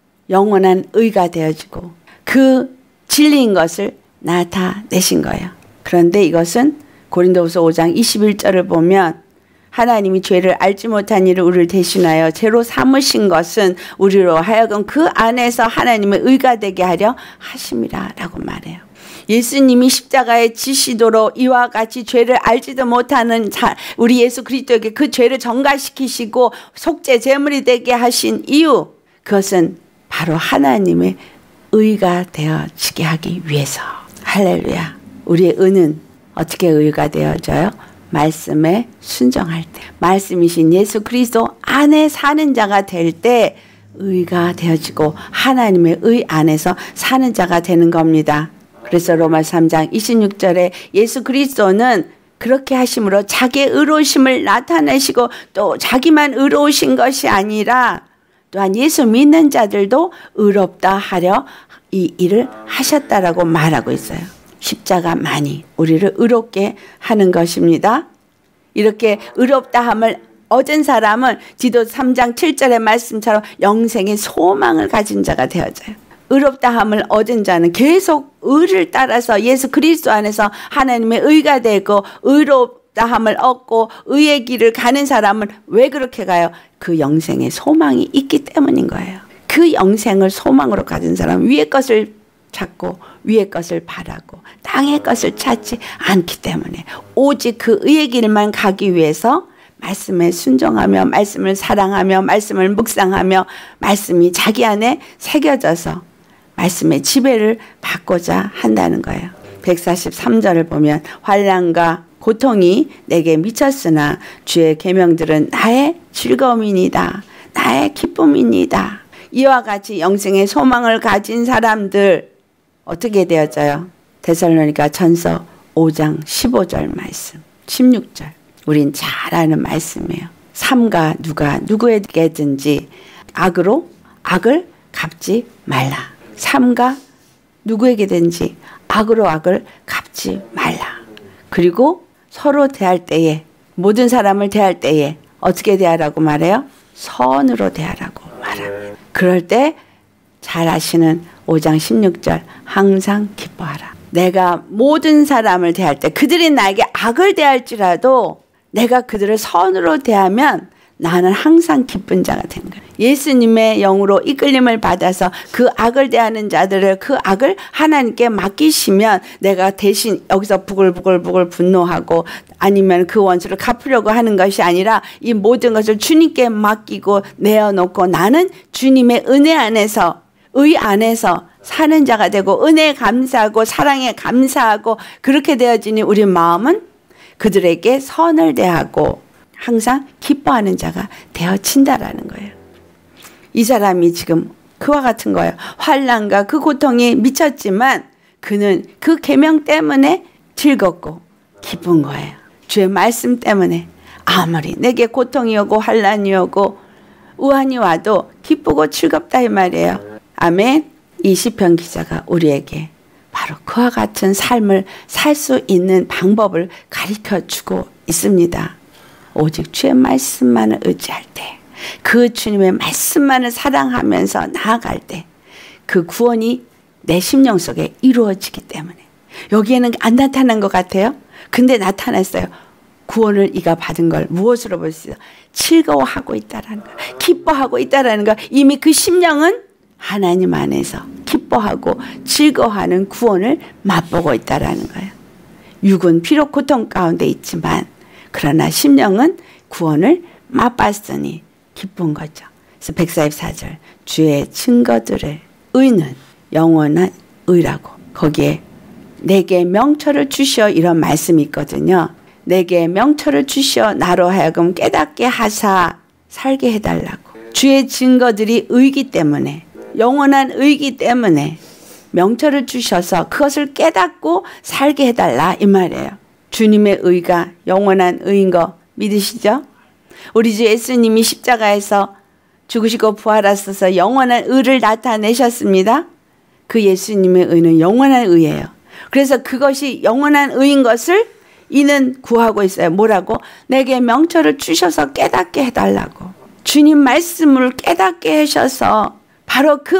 [SPEAKER 1] 영원한 의가 되어지고 그 진리인 것을 나타내신 거예요. 그런데 이것은 고린도후서 5장 21절을 보면 하나님이 죄를 알지 못한 일을 우리를 대신하여 죄로 삼으신 것은 우리로 하여금 그 안에서 하나님의 의가 되게 하려 하심이라 라고 말해요. 예수님이 십자가에 지시도록 이와 같이 죄를 알지도 못하는 우리 예수 그리스도에게 그 죄를 전가시키시고 속죄 제물이 되게 하신 이유, 그것은 바로 하나님의 의가 되어지게 하기 위해서. 할렐루야. 우리의 의는 어떻게 의가 되어져요? 말씀에 순종할 때, 말씀이신 예수 그리스도 안에 사는 자가 될 때 의가 되어지고 하나님의 의 안에서 사는 자가 되는 겁니다. 그래서 로마서 3장 26절에 예수 그리스도는 그렇게 하심으로 자기의 의로우심을 나타내시고 또 자기만 의로우신 것이 아니라 또한 예수 믿는 자들도 의롭다 하려 이 일을 하셨다라고 말하고 있어요. 십자가만이 우리를 의롭게 하는 것입니다. 이렇게 의롭다 함을 얻은 사람은 디도서 3장 7절의 말씀처럼 영생의 소망을 가진 자가 되어져요. 의롭다 함을 얻은 자는 계속 의를 따라서 예수 그리스도 안에서 하나님의 의가 되고 의롭다 함을 얻고 의의 길을 가는 사람은 왜 그렇게 가요? 그 영생의 소망이 있기 때문인 거예요. 그 영생을 소망으로 가진 사람은 위의 것을 찾고 위의 것을 바라고 땅의 것을 찾지 않기 때문에 오직 그 의의 길만 가기 위해서 말씀에 순종하며 말씀을 사랑하며 말씀을 묵상하며 말씀이 자기 안에 새겨져서 말씀의 지배를 받고자 한다는 거예요. 143절을 보면 환난과 고통이 내게 미쳤으나 주의 계명들은 나의 즐거움이니다. 나의 기쁨이니다. 이와 같이 영생의 소망을 가진 사람들 어떻게 되어져요? 데살로니가 전서 5장 15절 말씀 16절 우린 잘 아는 말씀이에요. 삼가 누가 누구에게든지 악으로 악을 갚지 말라. 삼가 누구에게든지 악으로 악을 갚지 말라. 그리고 서로 대할 때에 모든 사람을 대할 때에 어떻게 대하라고 말해요? 선으로 대하라고 말합니다. 그럴 때 잘 아시는 5장 16절 항상 기뻐하라. 내가 모든 사람을 대할 때 그들이 나에게 악을 대할지라도 내가 그들을 선으로 대하면 나는 항상 기쁜 자가 되는 거예요. 예수님의 영으로 이끌림을 받아서 그 악을 대하는 자들을 그 악을 하나님께 맡기시면 내가 대신 여기서 부글부글 분노하고 아니면 그 원수를 갚으려고 하는 것이 아니라 이 모든 것을 주님께 맡기고 내어놓고 나는 주님의 은혜 안에서 의 안에서 사는 자가 되고 은혜에 감사하고 사랑에 감사하고 그렇게 되어지니 우리 마음은 그들에게 선을 대하고 항상 기뻐하는 자가 되어진다라는 거예요. 이 사람이 지금 그와 같은 거예요. 환난과 그 고통이 미쳤지만 그는 그 계명 때문에 즐겁고 기쁜 거예요. 주의 말씀 때문에 아무리 내게 고통이 오고 환난이 오고 우환이 와도 기쁘고 즐겁다 이 말이에요. 아멘. 이 시편 기자가 우리에게 바로 그와 같은 삶을 살 수 있는 방법을 가르쳐주고 있습니다. 오직 주의 말씀만을 의지할 때, 그 주님의 말씀만을 사랑하면서 나아갈 때 그 구원이 내 심령 속에 이루어지기 때문에. 여기에는 안 나타난 것 같아요. 근데 나타났어요. 구원을 이가 받은 걸 무엇으로 볼 수 있어요? 즐거워하고 있다라는 거, 기뻐하고 있다라는 거. 이미 그 심령은 하나님 안에서 기뻐하고 즐거워하는 구원을 맛보고 있다라는 거예요. 육은 비록 고통 가운데 있지만 그러나 심령은 구원을 맛봤으니 기쁜 거죠. 그래서 144절 주의 증거들을 의는 영원한 의라고, 거기에 내게 명철을 주시어 이런 말씀이 있거든요. 내게 명철을 주시어 나로 하여금 깨닫게 하사 살게 해달라고. 주의 증거들이 의이기 때문에, 영원한 의이기 때문에 명철을 주셔서 그것을 깨닫고 살게 해달라 이 말이에요. 주님의 의가 영원한 의인 거 믿으시죠? 우리 주 예수님이 십자가에서 죽으시고 부활하셔서 영원한 의를 나타내셨습니다. 그 예수님의 의는 영원한 의예요. 그래서 그것이 영원한 의인 것을 이는 구하고 있어요. 뭐라고? 내게 명철을 주셔서 깨닫게 해달라고. 주님 말씀을 깨닫게 하셔서 바로 그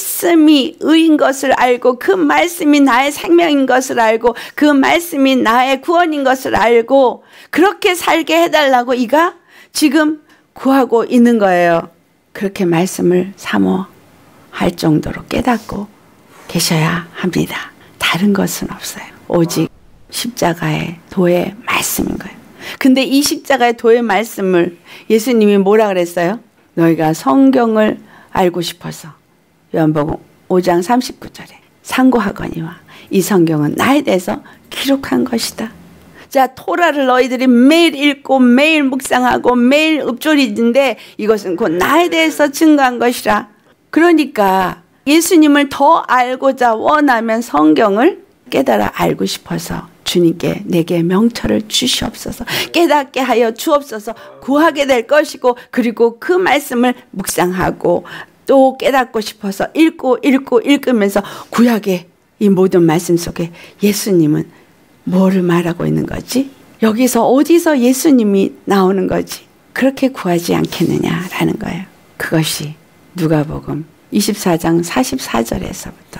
[SPEAKER 1] 말씀이 의인 것을 알고, 그 말씀이 나의 생명인 것을 알고, 그 말씀이 나의 구원인 것을 알고 그렇게 살게 해달라고 이가 지금 구하고 있는 거예요. 그렇게 말씀을 사모할 정도로 깨닫고 계셔야 합니다. 다른 것은 없어요. 오직 십자가의 도의 말씀인 거예요. 근데 이 십자가의 도의 말씀을 예수님이 뭐라 그랬어요? 너희가 성경을 알고 싶어서 요한복음 5장 39절에 상고하거니와 이 성경은 나에 대해서 기록한 것이다. 자, 토라를 너희들이 매일 읽고 매일 묵상하고 매일 읊조리는데 이것은 곧 나에 대해서 증거한 것이라. 그러니까 예수님을 더 알고자 원하면 성경을 깨달아 알고 싶어서 주님께 내게 명철을 주시옵소서, 깨닫게 하여 주옵소서 구하게 될 것이고, 그리고 그 말씀을 묵상하고 또 깨닫고 싶어서 읽으면서 구약의 이 모든 말씀 속에 예수님은 뭐를 말하고 있는 거지? 여기서 어디서 예수님이 나오는 거지? 그렇게 구하지 않겠느냐라는 거예요. 그것이 누가복음 24장 44절에서부터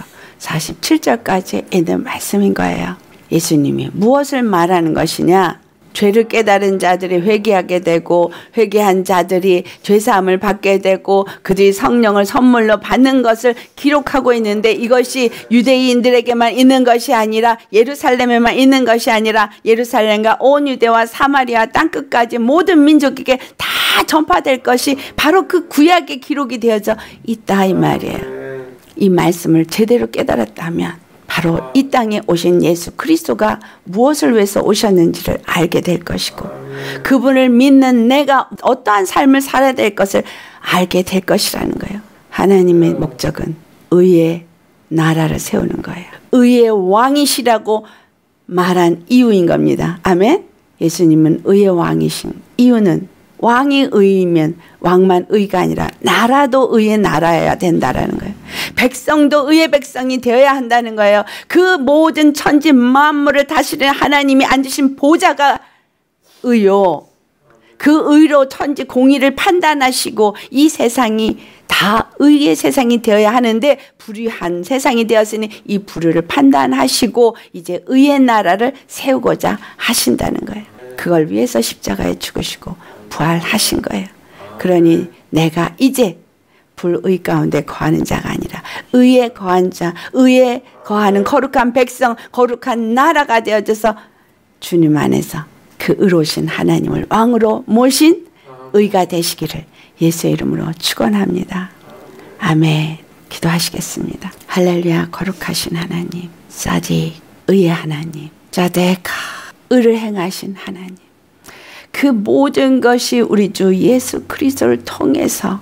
[SPEAKER 1] 47절까지 있는 말씀인 거예요. 예수님이 무엇을 말하는 것이냐? 죄를 깨달은 자들이 회개하게 되고, 회개한 자들이 죄사함을 받게 되고, 그들이 성령을 선물로 받는 것을 기록하고 있는데, 이것이 유대인들에게만 있는 것이 아니라, 예루살렘에만 있는 것이 아니라 예루살렘과 온 유대와 사마리아 땅끝까지 모든 민족에게 다 전파될 것이 바로 그 구약의 기록이 되어져 있다 이 말이에요. 이 말씀을 제대로 깨달았다면 바로 이 땅에 오신 예수 그리스도가 무엇을 위해서 오셨는지를 알게 될 것이고, 그분을 믿는 내가 어떠한 삶을 살아야 될 것을 알게 될 것이라는 거예요. 하나님의 목적은 의의 나라를 세우는 거예요. 의의 왕이시라고 말한 이유인 겁니다. 아멘. 예수님은 의의 왕이신 이유는 왕이 의이면 왕만 의가 아니라 나라도 의의 나라여야 된다라는 거예요. 백성도 의의 백성이 되어야 한다는 거예요. 그 모든 천지 만물을 다스리는 하나님이 앉으신 보좌가 의요. 그 의로 천지 공의를 판단하시고 이 세상이 다 의의 세상이 되어야 하는데 불의한 세상이 되었으니 이 불의를 판단하시고 이제 의의 나라를 세우고자 하신다는 거예요. 그걸 위해서 십자가에 죽으시고 부활하신 거예요. 그러니 내가 이제 불의 가운데 거하는 자가 아니라 의에 거한 자, 의에 거하는 거룩한 백성, 거룩한 나라가 되어져서 주님 안에서 그 의로우신 하나님을 왕으로 모신 의가 되시기를 예수의 이름으로 축원합니다. 아멘. 기도하시겠습니다. 할렐루야. 거룩하신 하나님, 사딕 의의 하나님, 자데카 의를 행하신 하나님, 그 모든 것이 우리 주 예수 그리스도를 통해서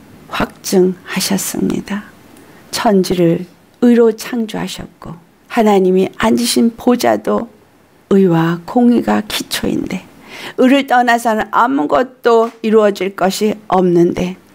[SPEAKER 1] 확증하셨습니다. 천지를 의로 창조하셨고 하나님이 앉으신 보좌도 의와 공의가 기초인데 의를 떠나서는 아무것도 이루어질 것이 없는데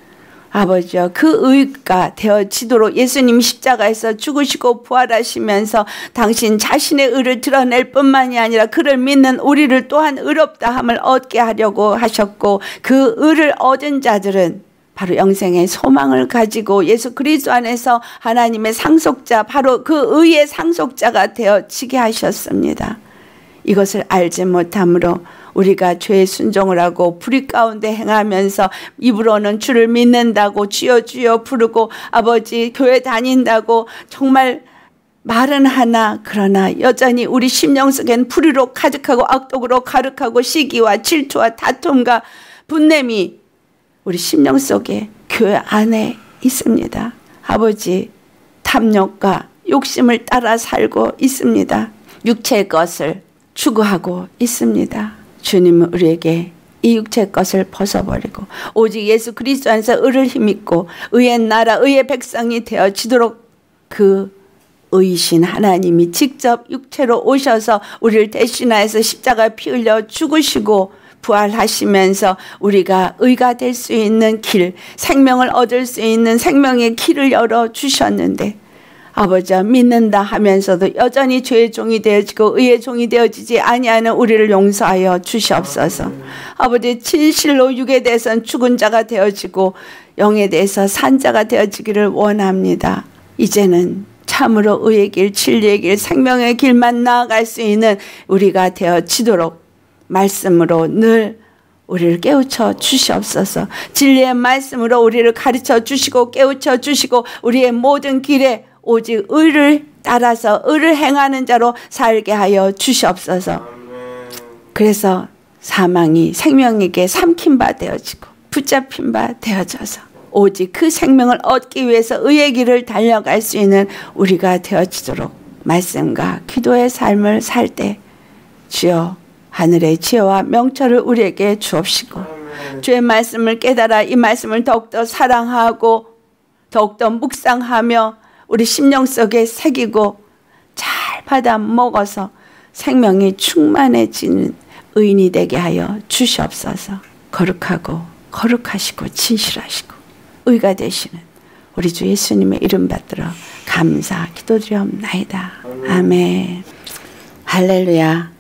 [SPEAKER 1] 아버지여, 그 의가 되어지도록 예수님 십자가에서 죽으시고 부활하시면서 당신 자신의 의를 드러낼 뿐만이 아니라 그를 믿는 우리를 또한 의롭다함을 얻게 하려고 하셨고, 그 의를 얻은 자들은 바로 영생의 소망을 가지고 예수 그리스도 안에서 하나님의 상속자, 바로 그 의의 상속자가 되어지게 하셨습니다. 이것을 알지 못함으로 우리가 죄에 순종을 하고 불의 가운데 행하면서 입으로는 주를 믿는다고 주여 주여 부르고 아버지 교회 다닌다고 정말 말은 하나, 그러나 여전히 우리 심령 속엔 불의로 가득하고 악독으로 가득하고 시기와 질투와 다툼과 분냄이 우리 심령 속에 교회 안에 있습니다. 아버지, 탐욕과 욕심을 따라 살고 있습니다. 육체의 것을 추구하고 있습니다. 주님은 우리에게 이 육체의 것을 벗어버리고 오직 예수 그리스도 안에서 의를 힘입고 의의 나라, 의의 백성이 되어지도록 그 의이신 하나님이 직접 육체로 오셔서 우리를 대신하여서 십자가에 피 흘려 죽으시고 부활하시면서 우리가 의가 될 수 있는 길, 생명을 얻을 수 있는 생명의 길을 열어주셨는데, 아버지와 믿는다 하면서도 여전히 죄의 종이 되어지고 의의 종이 되어지지 아니하는 우리를 용서하여 주시옵소서. 아버지, 진실로 육에 대해서는 죽은 자가 되어지고 영에 대해서 산 자가 되어지기를 원합니다. 이제는 참으로 의의 길, 진리의 길, 생명의 길만 나아갈 수 있는 우리가 되어지도록 말씀으로 늘 우리를 깨우쳐 주시옵소서. 진리의 말씀으로 우리를 가르쳐 주시고 깨우쳐 주시고 우리의 모든 길에 오직 의를 따라서 의를 행하는 자로 살게 하여 주시옵소서. 그래서 사망이 생명에게 삼킨 바 되어지고 붙잡힌 바 되어져서 오직 그 생명을 얻기 위해서 의의 길을 달려갈 수 있는 우리가 되어지도록 말씀과 기도의 삶을 살 때 주여 하늘의 지혜와 명철을 우리에게 주옵시고 주의 말씀을 깨달아 이 말씀을 더욱더 사랑하고 더욱더 묵상하며 우리 심령 속에 새기고 잘 받아 먹어서 생명이 충만해지는 의인이 되게 하여 주시옵소서. 거룩하고 거룩하시고 진실하시고 의가 되시는 우리 주 예수님의 이름 받들어 감사 기도드리옵나이다. 아멘. 할렐루야.